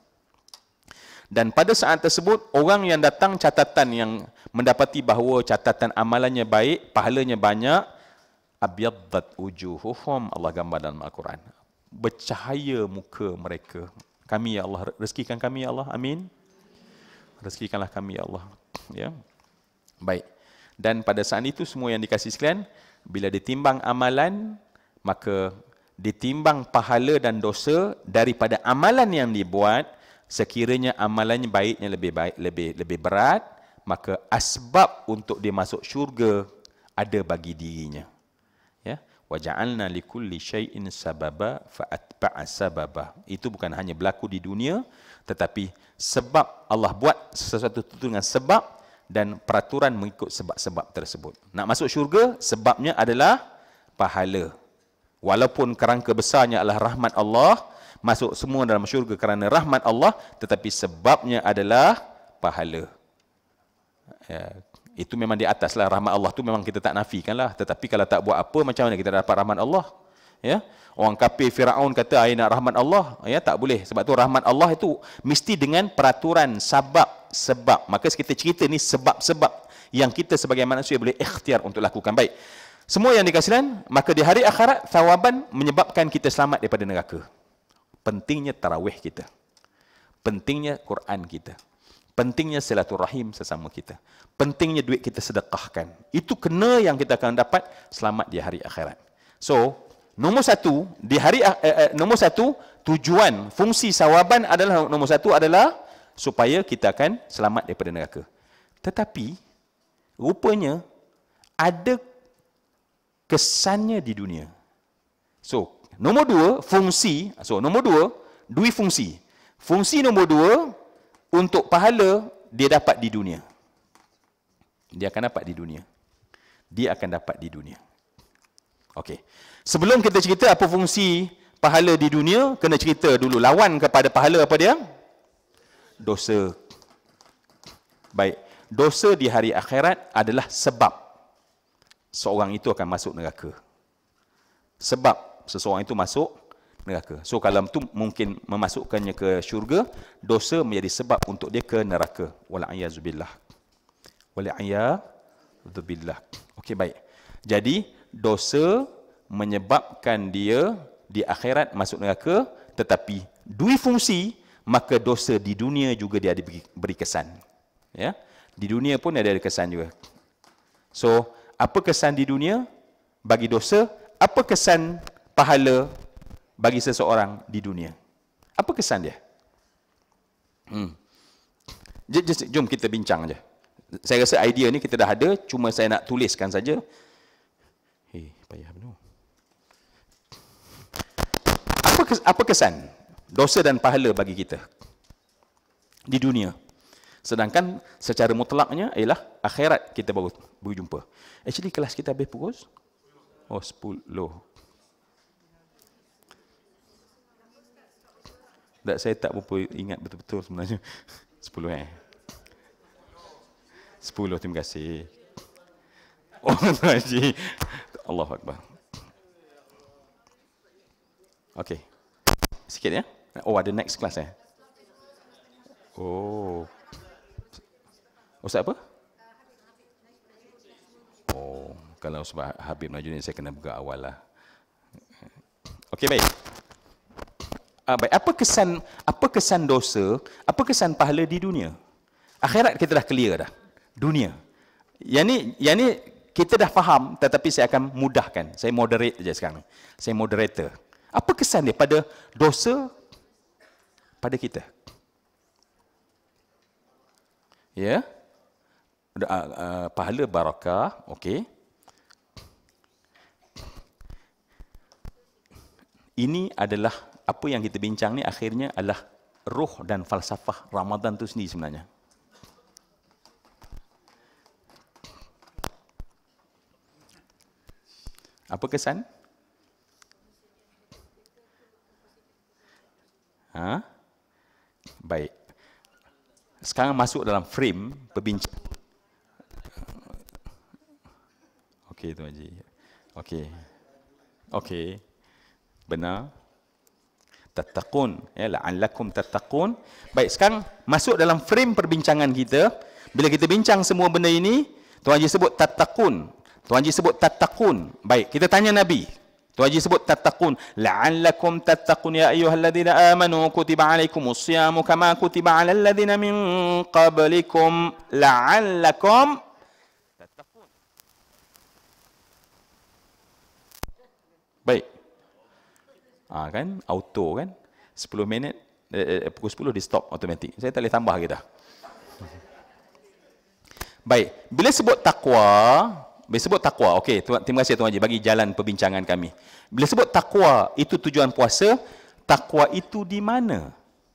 Dan pada saat tersebut, orang yang datang catatan yang mendapati bahawa catatan amalannya baik, pahalanya banyak, abyaddat wujuhuhum, Allah gambar dalam Al-Quran. Bercahaya muka mereka. Kami ya Allah, rezekikan kami ya Allah, amin. Rezekikanlah kami ya Allah. Ya. Baik. Dan pada saat itu semua yang dikasih sekalian, bila ditimbang amalan, maka ditimbang pahala dan dosa daripada amalan yang dibuat. Sekiranya amalannya baiknya lebih berat, maka asbab untuk dia masuk syurga ada bagi dirinya. Ya, wa ja'alna likulli syai'in sababa fa atba'a sababa. Itu bukan hanya berlaku di dunia, tetapi sebab Allah buat sesuatu itu dengan sebab dan peraturan mengikut sebab-sebab tersebut. Nak masuk syurga, sebabnya adalah pahala. Walaupun kerangka besarnya adalah rahmat Allah, masuk semua dalam syurga kerana rahmat Allah, tetapi sebabnya adalah pahala. Ya, Itu memang di atas lah. Rahmat Allah tu memang kita tak nafikan lah. Tetapi kalau tak buat apa, macam mana kita dapat rahmat Allah? Ya, orang kafir Firaun kata, "Ai nak rahmat Allah." Ya, tak boleh. Sebab tu rahmat Allah itu mesti dengan peraturan sebab. Maka kita cerita ni sebab-sebab yang kita sebagai manusia boleh ikhtiar untuk lakukan. Baik. Semua yang dikasihkan, maka di hari akhirat thawaban menyebabkan kita selamat daripada neraka. Pentingnya tarawih kita. Pentingnya Quran kita. Pentingnya silaturahim sesama kita. Pentingnya duit kita sedekahkan. Itu kena yang kita akan dapat selamat di hari akhirat. So, nombor satu, tujuan, fungsi sawaban adalah, nombor satu adalah supaya kita akan selamat daripada neraka. Tetapi, rupanya, ada kesannya di dunia. So, nombor dua, fungsi. So, nombor dua, dua fungsi. Fungsi nombor dua, untuk pahala, dia dapat di dunia. Dia akan dapat di dunia. Dia akan dapat di dunia. Okey. Sebelum kita cerita apa fungsi pahala di dunia, kena cerita dulu. Lawan kepada pahala apa dia? Dosa. Baik. Dosa di hari akhirat adalah sebab seorang itu akan masuk neraka. Sebab seseorang itu masuk neraka. So, kalau itu mungkin memasukkannya ke syurga, dosa menjadi sebab untuk dia ke neraka. Wal'ayazubillah. Wal'ayazubillah. Okey, baik. Jadi, dosa menyebabkan dia di akhirat masuk neraka, tetapi dua fungsi, maka dosa di dunia juga dia beri kesan. Ya? Di dunia pun ada kesan juga. So, apa kesan di dunia bagi dosa? Apa kesan pahala bagi seseorang di dunia? Apa kesan dia? Jom kita bincang je. Saya rasa idea ni kita dah ada, cuma saya nak tuliskan saja. Payah benar. Apa kesan dosa dan pahala bagi kita di dunia? Sedangkan secara mutlaknya ialah akhirat kita baru berjumpa. Actually kelas kita habis pukul 10. Saya tak berapa ingat betul-betul sebenarnya. 10 10, terima kasih. Oh, Haji. Allahu Akbar. Okey. Sikit ya. Oh, ada next class Oh. Ustaz apa? Oh, kalau sebab Habib Najuddin saya kena buka awal lah. Okey, baik. Baik. Apa kesan dosa? Apa kesan pahala di dunia? Akhirat kita dah clear dah. Dunia. Yang ni kita dah faham, tetapi saya akan mudahkan. Saya moderate saja sekarang. Saya moderator. Apa kesan dia pada dosa pada kita? Ya. Pahala barakah, okey. Ini adalah apa yang kita bincang ni akhirnya adalah ruh dan falsafah Ramadan tu sendiri sebenarnya. Apa kesan? Baik. Sekarang masuk dalam frame perbincangan. Okey, Tuan Haji. Okey. Benar. Tattaqun, ya, la'allakum tattaqun. Baik, sekarang masuk dalam frame perbincangan kita. Bila kita bincang semua benda ini, Tuan Haji sebut tattaqun. Tuan Haji sebut tattaqun. Baik, kita tanya Nabi. Tuan Haji sebut tattaqun. La'allakum tattaqun ya ayyuhalladzina amanu kutiba alaikumus siyamu kama kutiba alal ladzina min qablikum la'allakum tattaqun. Baik. Kan auto kan 10 minit pukul 10 di stop automatik. Saya tak boleh tambah lagi dah. Baik, bila sebut takwa, okey, terima kasih Tuan Haji bagi jalan perbincangan kami. Bila sebut takwa itu tujuan puasa, takwa itu di mana?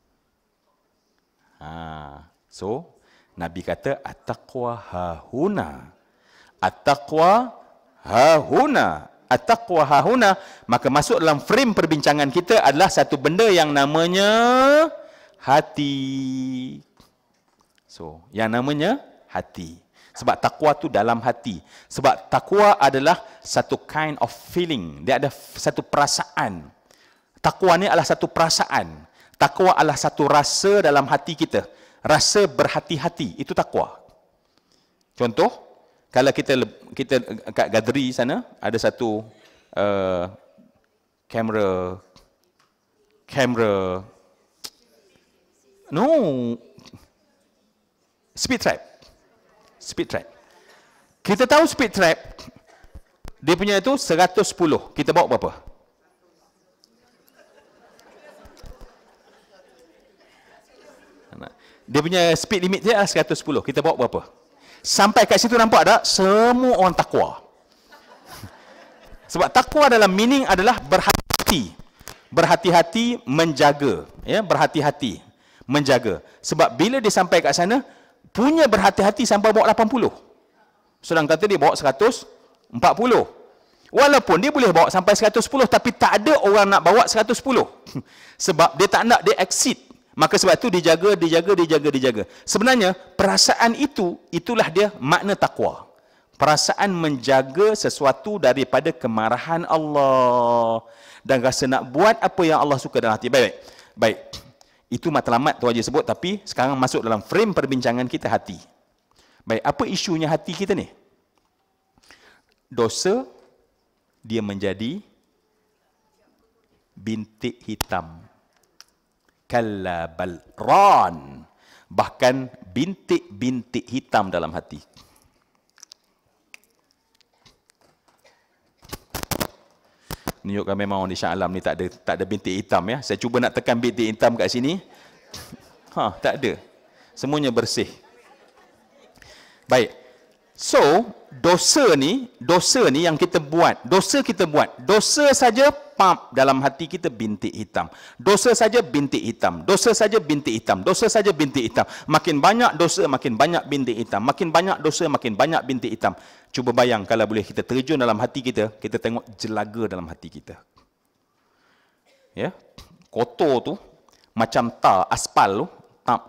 So Nabi kata at-taqwa hahuna. At-taqwa hahuna. At-taqwa hahuna, maka masuk dalam frame perbincangan kita adalah satu benda yang namanya hati. So, yang namanya hati. Sebab takwa tu dalam hati. Sebab takwa adalah satu kind of feeling. Dia ada satu perasaan. Takwa ni adalah satu perasaan. Takwa adalah satu rasa dalam hati kita. Rasa berhati-hati. Itu takwa. Contoh, kalau kita kat Gadri sana, ada satu kamera, speed trap. Kita tahu speed trap, dia punya itu 110. Kita bawa berapa? Dia punya speed limit dia 110. Kita bawa berapa? Sampai kat situ nampak tak? Semua orang takwa. Sebab takwa dalam meaning adalah berhati-hati. Berhati-hati menjaga. Ya, berhati-hati menjaga. Sebab bila dia sampai kat sana, punya berhati-hati sampai bawa 80. Sedang kata dia bawa 140. Walaupun dia boleh bawa sampai 110, tapi tak ada orang nak bawa 110. Sebab dia tak nak dia exceed. Maka sebab itu dijaga. Sebenarnya perasaan itulah dia makna takwa. Perasaan menjaga sesuatu daripada kemarahan Allah dan rasa nak buat apa yang Allah suka dalam hati. Baik. Itu matlamat tu aja sebut, tapi sekarang masuk dalam frame perbincangan kita hati. Baik, apa isunya hati kita ni? Dosa dia menjadi bintik hitam. Kalla bal ran, bahkan bintik-bintik hitam dalam hati. Menunjukkan memang di Shah Alam ni tak ada bintik hitam ya. Saya cuba nak tekan bintik hitam kat sini. Tak ada. Semuanya bersih. Baik. So, dosa ni yang kita buat. Dosa saja dalam hati kita bintik hitam. Dosa saja bintik hitam. Makin banyak dosa, makin banyak bintik hitam. Makin banyak dosa, makin banyak bintik hitam. Cuba bayang kalau boleh kita terjun dalam hati kita, kita tengok jelaga dalam hati kita. Ya. Kotor tu macam aspal tu, tap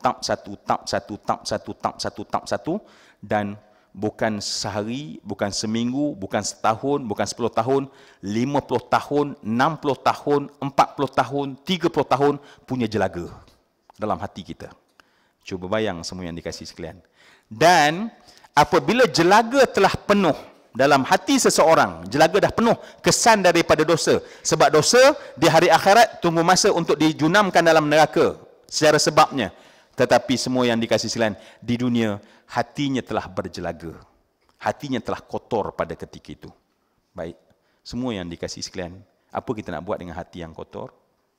satu dan bukan sehari, bukan seminggu, bukan setahun, bukan 10 tahun, 50 tahun, 60 tahun, 40 tahun, 30 tahun punya jelaga dalam hati kita. Cuba bayang semua yang dikasih sekalian. Dan apabila jelaga telah penuh dalam hati seseorang, jelaga dah penuh kesan daripada dosa. Sebab dosa di hari akhirat tunggu masa untuk dijunamkan dalam neraka secara sebabnya. Tetapi semua yang dikasih sekalian di dunia, hatinya telah berjelaga. Hatinya telah kotor pada ketika itu. Baik, semua yang dikasih sekalian, apa kita nak buat dengan hati yang kotor?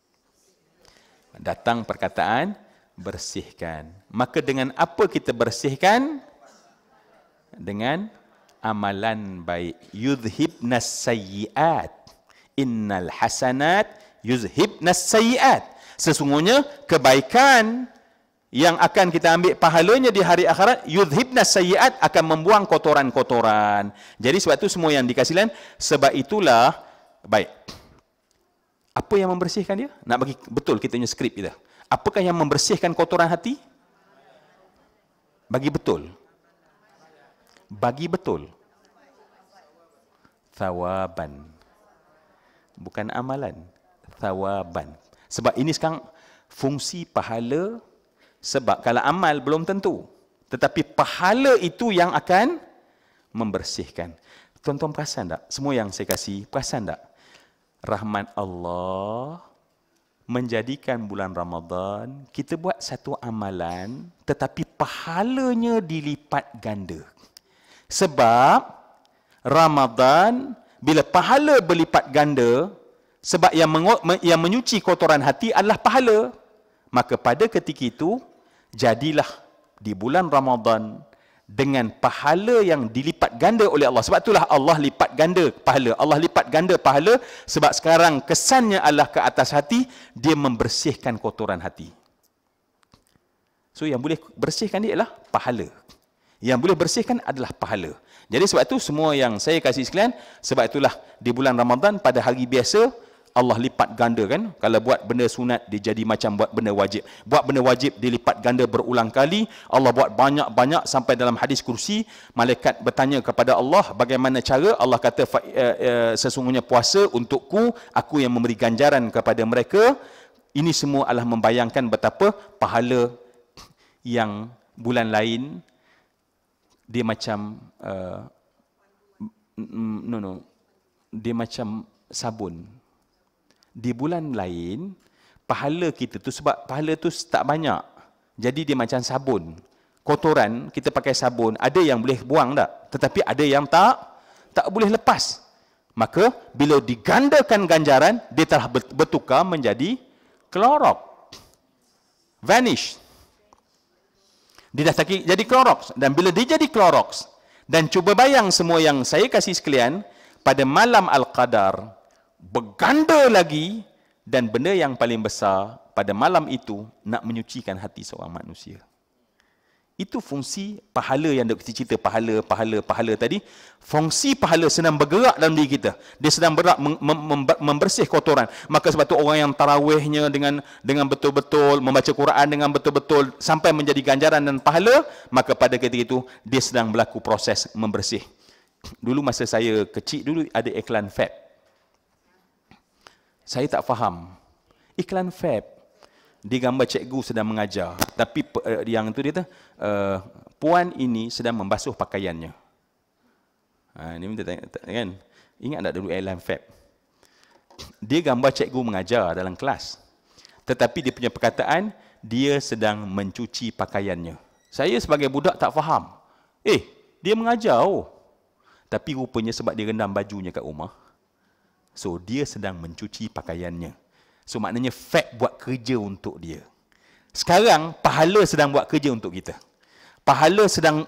Datang perkataan, bersihkan. Maka dengan apa kita bersihkan? Dengan amalan baik. Yudhibnas sayyiat. Innal hasanat yuzhibnas sayyiat. Sesungguhnya kebaikan yang akan kita ambil pahalanya di hari akhirat, yudhibnas sayyiat, akan membuang kotoran-kotoran. Jadi sebab itu semua yang dikasihkan, sebab itulah baik. Apa yang membersihkan dia? Nak bagi betul kita punya skrip kita. Apakah yang membersihkan kotoran hati? Bagi betul. Thawaban. Bukan amalan. Thawaban. Sebab ini sekarang fungsi pahala. Sebab kalau amal belum tentu. Tetapi pahala itu yang akan membersihkan. Tuan-tuan perasan tak? Semua yang saya kasih, perasan tak? Rahmat Allah menjadikan bulan Ramadan, kita buat satu amalan, tetapi pahalanya dilipat ganda. Sebab Ramadan, bila pahala berlipat ganda, sebab yang menyuci kotoran hati adalah pahala. Maka pada ketika itu, jadilah di bulan Ramadan dengan pahala yang dilipat ganda oleh Allah. Sebab itulah Allah lipat ganda pahala. Allah lipat ganda pahala sebab sekarang kesannya adalah ke atas hati, dia membersihkan kotoran hati. So yang boleh bersihkan dia adalah pahala. Yang boleh bersihkan adalah pahala. Jadi sebab itu semua yang saya kasih sekalian, sebab itulah di bulan Ramadan pada hari biasa, Allah lipat ganda kan. Kalau buat benda sunat, dia jadi macam buat benda wajib. Buat benda wajib, dilipat ganda berulang kali. Allah buat banyak-banyak sampai dalam hadis kursi, malaikat bertanya kepada Allah, bagaimana cara? Allah kata, sesungguhnya puasa untukku, aku yang memberi ganjaran kepada mereka. Ini semua adalah membayangkan betapa pahala yang bulan lain, dia macam, dia macam sabun. Di bulan lain, pahala kita tu, sebab pahala tu tak banyak, jadi dia macam sabun. Kotoran, kita pakai sabun, ada yang boleh buang tak? Tetapi ada yang tak boleh lepas. Maka, bila digandakan ganjaran, dia telah bertukar menjadi Clorox. Vanish. Dia dah jadi Clorox. Dan bila dia jadi Clorox, dan cuba bayang semua yang saya kasih sekalian, pada malam Al-Qadar, berganda lagi, dan benda yang paling besar, pada malam itu, nak menyucikan hati seorang manusia. Itu fungsi pahala yang kita cerita, pahala tadi. Fungsi pahala sedang bergerak dalam diri kita. Dia sedang bergerak membersih kotoran. Maka sebab tu orang yang tarawihnya dengan betul-betul, membaca Quran dengan betul-betul, sampai menjadi ganjaran dan pahala, maka pada ketika itu, dia sedang berlaku proses membersih. Dulu masa saya kecil, dulu ada iklan Fab. Saya tak faham. Iklan Fab. Dia gambar cikgu sedang mengajar. Tapi yang tu dia tu, puan ini sedang membasuh pakaiannya. Ini minta tanya, kan? Ingat tak dulu iklan Fab? Dia gambar cikgu mengajar dalam kelas. Tetapi dia punya perkataan, dia sedang mencuci pakaiannya. Saya sebagai budak tak faham. Dia mengajar. Tapi rupanya sebab dia rendam bajunya kat rumah. So, dia sedang mencuci pakaiannya. So, maknanya Fab buat kerja untuk dia. Sekarang, pahala sedang buat kerja untuk kita. Pahala sedang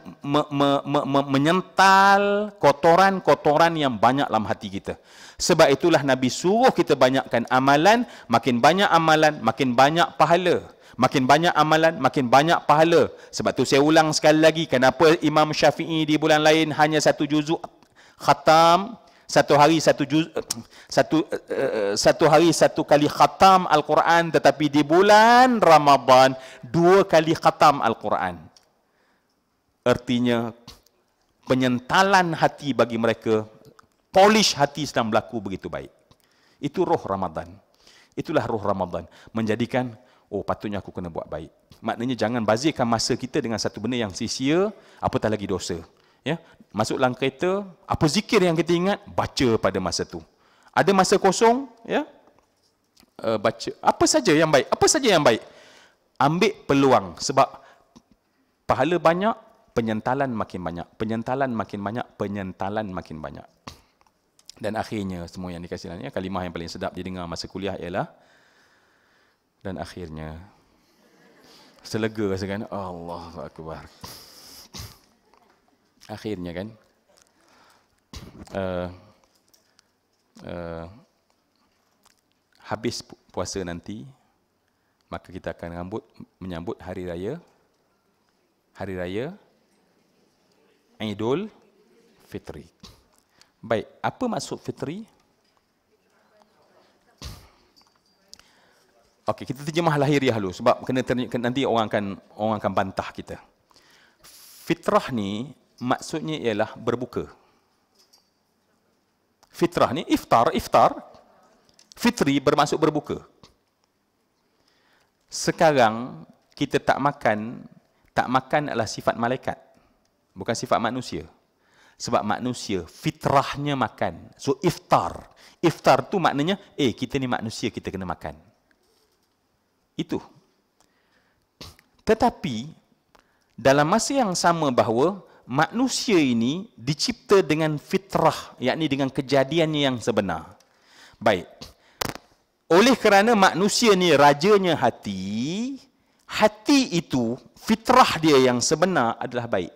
menyental kotoran-kotoran yang banyak dalam hati kita. Sebab itulah Nabi suruh kita banyakkan amalan, makin banyak amalan, makin banyak pahala. Makin banyak amalan, makin banyak pahala. Sebab tu saya ulang sekali lagi, kenapa Imam Syafi'i di bulan lain hanya satu juzuk khatam, satu hari satu kali khatam Al-Quran, tetapi di bulan Ramadan 2 kali khatam Al-Quran. Artinya penyentalan hati bagi mereka, polish hati sedang berlaku begitu baik. Itu roh Ramadan. Itulah roh Ramadan, menjadikan patutnya aku kena buat baik. Maknanya jangan bazirkan masa kita dengan satu benda yang sia-sia, apatah lagi dosa. Ya, masuk dalam kereta, apa zikir yang kita ingat, baca pada masa tu. Ada masa kosong, ya, baca apa saja yang baik, apa saja yang baik. Ambil peluang, sebab pahala banyak, penyentalan makin banyak, penyentalan makin banyak, penyentalan makin banyak. Dan akhirnya semua yang dikasih lainnya, kalimah yang paling sedap didengar masa kuliah ialah, dan akhirnya selega rasakan, Allahu Akbar. Akhirnya kan, habis puasa nanti, maka kita akan menyambut Hari Raya Idul Fitri. Baik, apa maksud Fitri? Okey, kita terjemah lahiriah dulu sebab nanti orang akan bantah kita. Fitrah ni maksudnya ialah berbuka. Fitrah ni iftar. Fitri bermaksud berbuka. Sekarang kita tak makan adalah sifat malaikat. Bukan sifat manusia. Sebab manusia fitrahnya makan. So iftar. Iftar tu maknanya kita ni manusia, kita kena makan. Itu. Tetapi dalam masa yang sama bahawa manusia ini dicipta dengan fitrah, yakni dengan kejadiannya yang sebenar. Baik. Oleh kerana manusia ni rajanya hati itu, fitrah dia yang sebenar adalah baik.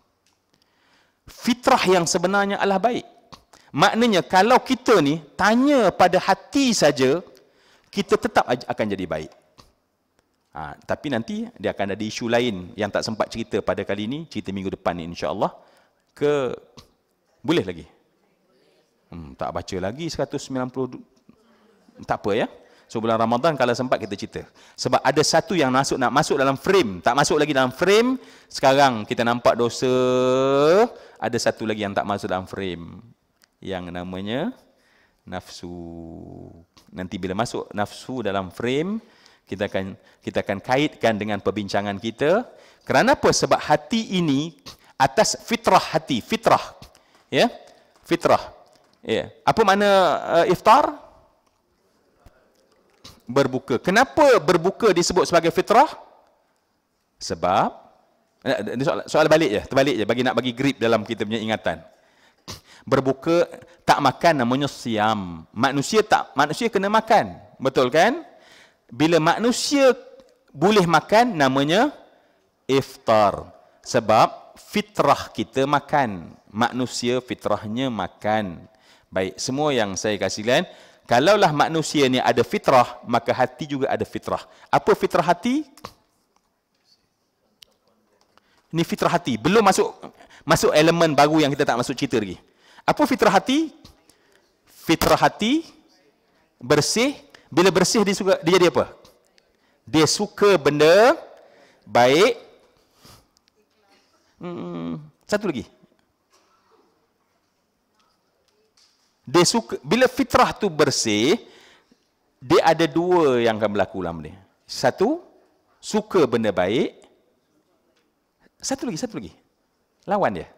Fitrah yang sebenarnya adalah baik. Maknanya kalau kita ni tanya pada hati saja, kita tetap akan jadi baik. Tapi nanti dia akan ada isu lain yang tak sempat cerita pada kali ini, cerita minggu depan ni insya-Allah. Boleh lagi? Tak baca lagi 190 Tak apa ya. So bulan Ramadan kalau sempat kita cerita. Sebab ada satu yang nak masuk dalam frame, tak masuk lagi dalam frame. Sekarang kita nampak dosa, ada satu lagi yang tak masuk dalam frame. Yang namanya nafsu. Nanti bila masuk nafsu dalam frame, kita akan kaitkan dengan perbincangan kita. Kerana apa? Sebab hati ini atas fitrah hati, fitrah. Ya? Fitrah. Ya. Apa makna iftar? Berbuka. Kenapa berbuka disebut sebagai fitrah? Sebab soal balik je, terbalik je nak bagi grip dalam kita punya ingatan. Berbuka tak makan namanya siam. Manusia kena makan. Betul kan? Bila manusia boleh makan namanya iftar. Sebab fitrah kita makan. Manusia fitrahnya makan. Baik, semua yang saya kasih kalian, kalaulah manusia ni ada fitrah, maka hati juga ada fitrah. Apa fitrah hati? Ini fitrah hati. Belum masuk elemen baru yang kita tak masuk cerita lagi. Apa fitrah hati? Fitrah hati bersih. Bila bersih dia jadi apa? Dia suka benda baik. Satu lagi. Dia suka, bila fitrah tu bersih, dia ada dua yang akan berlaku dalam dia. Satu, suka benda baik. Satu lagi. Lawan dia.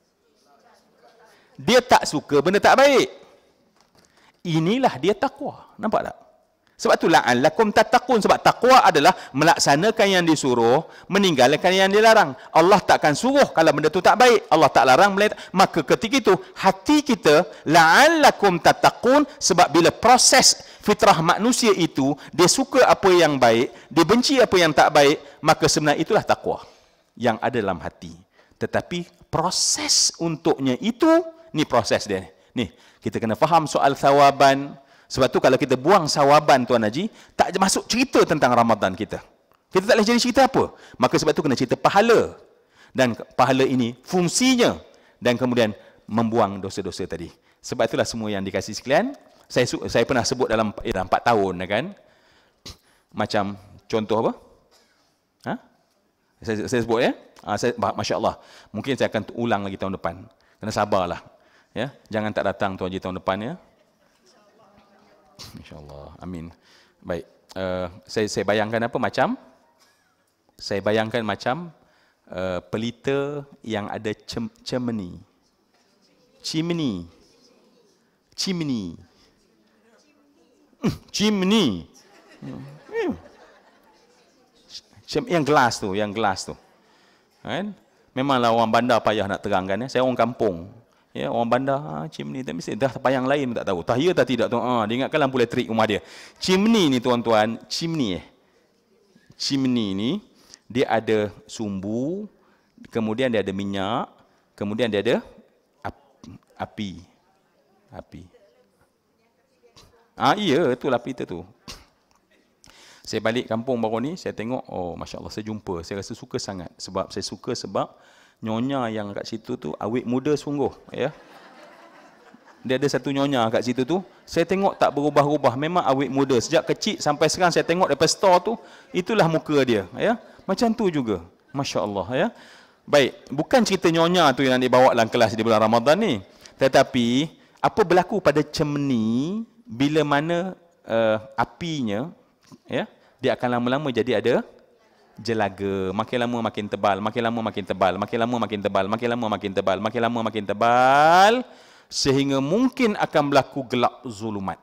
Dia tak suka benda tak baik. Inilah dia takwa. Nampak tak? Sebab tu la'allakum tattaqun. Sebab takwa adalah melaksanakan yang disuruh, meninggalkan yang dilarang. Allah takkan suruh kalau benda tu tak baik. Allah tak larang. Maka ketika itu, hati kita la'allakum tattaqun. Sebab bila proses fitrah manusia itu, dia suka apa yang baik, dia benci apa yang tak baik, maka sebenarnya itulah takwa yang ada dalam hati. Tetapi proses untuknya itu, ni proses dia. Ni, kita kena faham soal thawaban. Sebab tu kalau kita buang sawaban Tuan Haji, tak masuk cerita tentang Ramadan kita. Kita tak boleh jadi cerita apa. Maka sebab tu kena cerita pahala. Dan pahala ini fungsinya. Dan kemudian membuang dosa-dosa tadi. Sebab itulah semua yang dikasih sekalian. Saya pernah sebut dalam 4 tahun kan. Macam contoh apa? Ha? Saya sebut ya. Masya Allah. Mungkin saya akan ulang lagi tahun depan. Kena sabarlah. Ya? Jangan tak datang Tuan Haji tahun depan ya. InsyaAllah. Amin. Baik. Saya bayangkan apa macam? Saya bayangkan macam pelita yang ada chimney. Chimney. Yang gelas tu. Kan? Memanglah orang bandar payah nak terangkan ya. Saya orang kampung. Ya, orang bandar, chimney, tak mesti dah payang lain tak tahu. Tahia tak tidak tu. Dia ingatkan lampu elektrik rumah dia. Chimney ni tuan-tuan, chimney ni dia ada sumbu, kemudian dia ada minyak, kemudian dia ada api. Iya, itulah api tu. Saya balik kampung baru ni, saya tengok, oh masya-Allah saya jumpa, saya rasa suka sangat sebab nyonya yang kat situ tu awet muda sungguh ya. Dia ada satu nyonya kat situ tu, saya tengok tak berubah-ubah, memang awet muda sejak kecil sampai sekarang. Saya tengok daripada store tu, itulah muka dia ya. Macam tu juga, masya-Allah ya. Baik, bukan cerita nyonya tu yang dibawa dalam kelas di bulan Ramadan ni, tetapi apa berlaku pada chimney bila mana apinya ya, dia akan lama-lama jadi ada jelaga, makin lama makin tebal, makin lama makin tebal, makin lama makin tebal, makin lama makin tebal, makin lama makin tebal, sehingga mungkin akan berlaku gelap zulumat.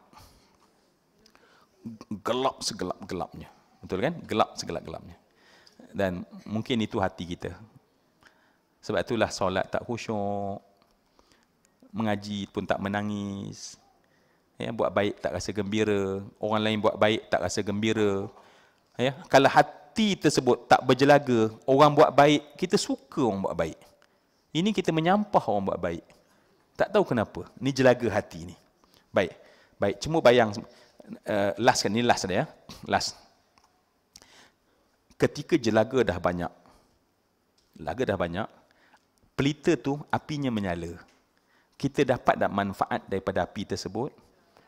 Gelap segelap-gelapnya. Betul kan? Gelap segelap-gelapnya. Dan mungkin itu hati kita. Sebab itulah solat tak khusyuk, mengaji pun tak menangis. Ya, buat baik tak rasa gembira, orang lain buat baik tak rasa gembira. Ya, kalau hati tersebut tak berjelaga, orang buat baik, kita suka orang buat baik. Ini kita menyampah orang buat baik. Tak tahu kenapa. Ni jelaga hati ni. Baik. Cuma bayang last kan, ni last dah ya. Last. Ketika jelaga dah banyak, pelita tu apinya menyala. Kita dapat tak manfaat daripada api tersebut?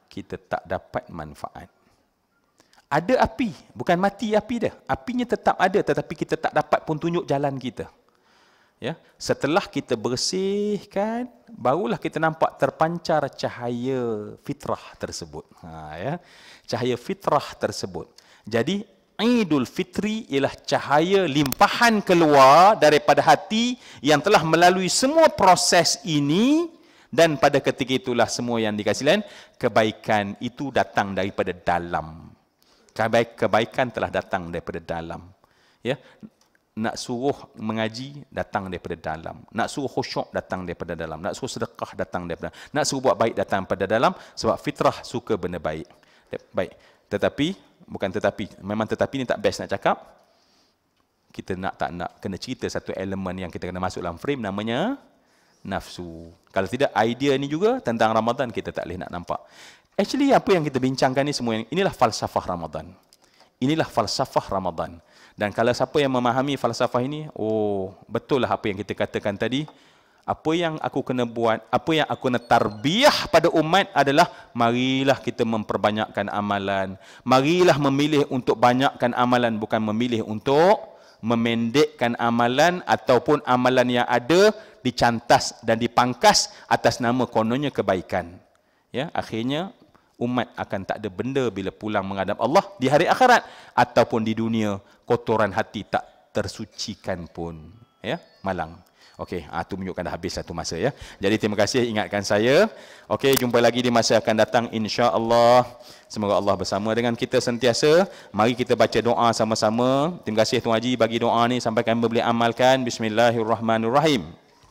kita tak dapat manfaat. Ada api, bukan mati api dah. Apinya tetap ada, tetapi kita tak dapat pun tunjuk jalan kita. Ya, setelah kita bersihkan, barulah kita nampak terpancar cahaya fitrah tersebut. Ya, cahaya fitrah tersebut. Jadi Idul Fitri ialah cahaya limpahan keluar daripada hati yang telah melalui semua proses ini, dan pada ketika itulah semua yang dikasih lain, kebaikan itu datang daripada dalam. Kebaikan telah datang daripada dalam. Ya, nak suruh mengaji datang daripada dalam. Nak suruh khusyuk datang daripada dalam. Nak suruh sedekah datang daripada dalam. Nak suruh buat baik datang daripada dalam, sebab fitrah suka benda baik. Baik. Memang tetapi ni tak best nak cakap. Kita tak nak kena cerita satu elemen yang kita kena masuk dalam frame, namanya nafsu. Kalau tidak, idea ni juga tentang Ramadan kita tak boleh nak nampak. Actually apa yang kita bincangkan ni semua, inilah falsafah Ramadan. Inilah falsafah Ramadan. Dan kalau siapa yang memahami falsafah ini, oh, betul lah apa yang kita katakan tadi. Apa yang aku kena buat, apa yang aku kena tarbiyah pada umat adalah, marilah kita memperbanyakkan amalan. Marilah memilih untuk banyakkan amalan, bukan memilih untuk memendekkan amalan ataupun amalan yang ada dicantas dan dipangkas atas nama kononnya kebaikan. Ya, akhirnya umat akan tak ada benda bila pulang menghadap Allah di hari akhirat ataupun di dunia, kotoran hati tak tersucikan pun. Ya, malang. Okey, itu menunjukkan dah habis satu masa ya. Jadi terima kasih ingatkan saya. Okey, jumpa lagi di masa akan datang insya-Allah. Semoga Allah bersama dengan kita sentiasa. Mari kita baca doa sama-sama. Terima kasih Tuan Haji bagi doa ni sampai kami boleh amalkan. Bismillahirrahmanirrahim.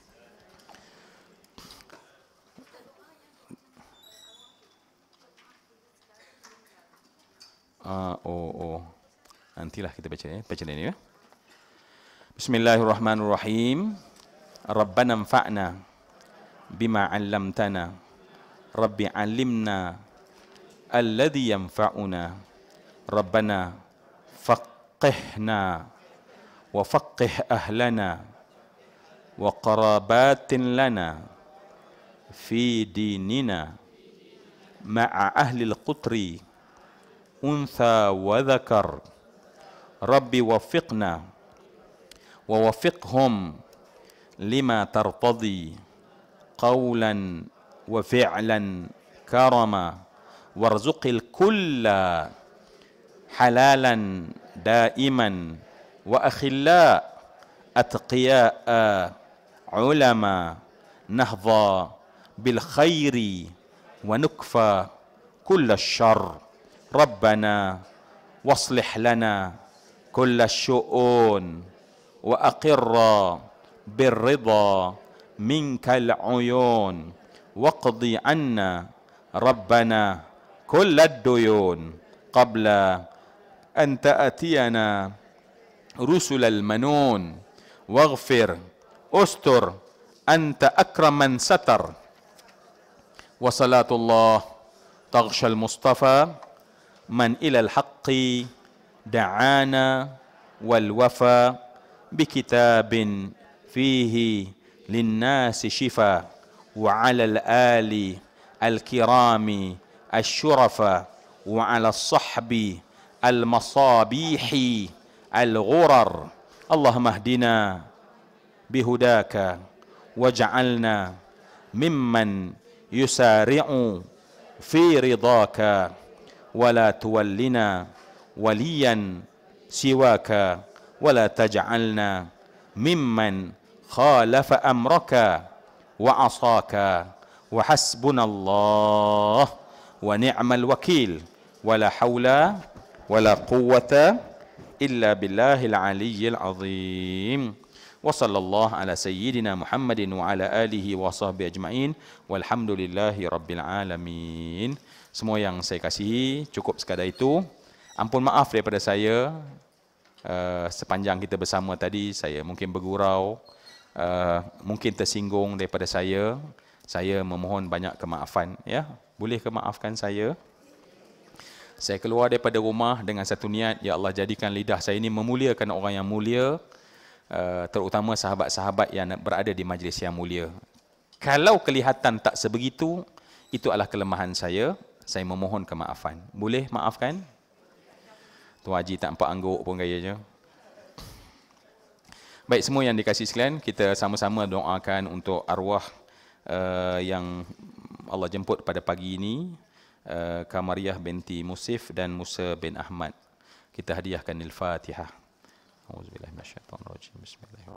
Nantilah kita baca ya. Baca ini ya. Bismillahirrahmanirrahim. Rabbana anfa'na bima 'allamtana. Rabbi 'allimna alladhi yanfa'una. Rabbana faqihna wa faqih ahlana wa qarabatin lana fi dinina ma'a ahli al-qutri untha wa dhakar. Rabbi wafiqna wa wafiqhum lima tartadi qawlan wa fi'lan karama warzuqil kulla halalan daiman wa akhilla atqiya'a ulama nahdha bil khairi wa nukfa kulla syarr. Rabbana waslih lana kulla syu'un wa aqirra birrida minkal uyun waqdi anna rabbana kullad duyun qabla an ta'tiyana rusulal manun waghfir ustur anta akraman satar. Wa salatullah taghshal mustafa man ilal haqqi da'ana wal wafa bikitabin fihi linnasi shifa wa 'alal ali al-kirami asy-syurafa wa 'alas sahbi al-masabihi al-ghurar. Allahumma hdina bihudaka waj'alna mimman yusari'u fi ridaka wala tuwallina waliyan siwaka wala taj'alna mimman khalafa amraka wa asaka wa hasbunallah wa ni'mal wakil wala hawla wala quwwata illa billahil aliyyil azim. Wa sallallahu ala sayyidina Muhammadin wa ala alihi wa sahbihi ajma'in walhamdulillahi rabbil alamin. Semua yang saya kasihi, cukup sekadar itu. Ampun maaf daripada saya, sepanjang kita bersama tadi saya mungkin bergurau, mungkin tersinggung daripada saya. Saya memohon banyak kemaafan ya. Boleh kemaafkan saya? Saya keluar daripada rumah dengan satu niat, ya Allah jadikan lidah saya ini memuliakan orang yang mulia, terutama sahabat-sahabat yang berada di majlis yang mulia. Kalau kelihatan tak sebegitu, itu adalah kelemahan saya. Saya memohon kemaafan. Boleh maafkan? Tuan Haji tak nampak angguk pun gayanya. Baik, semua yang dikasih sekalian, kita sama-sama doakan untuk arwah yang Allah jemput pada pagi ini, Kamariah binti Musif dan Musa bin Ahmad. Kita hadiahkan Al-Fatihah. Auzubillahi minasyaitonir rajim. Bismillahirrahmanirrahim.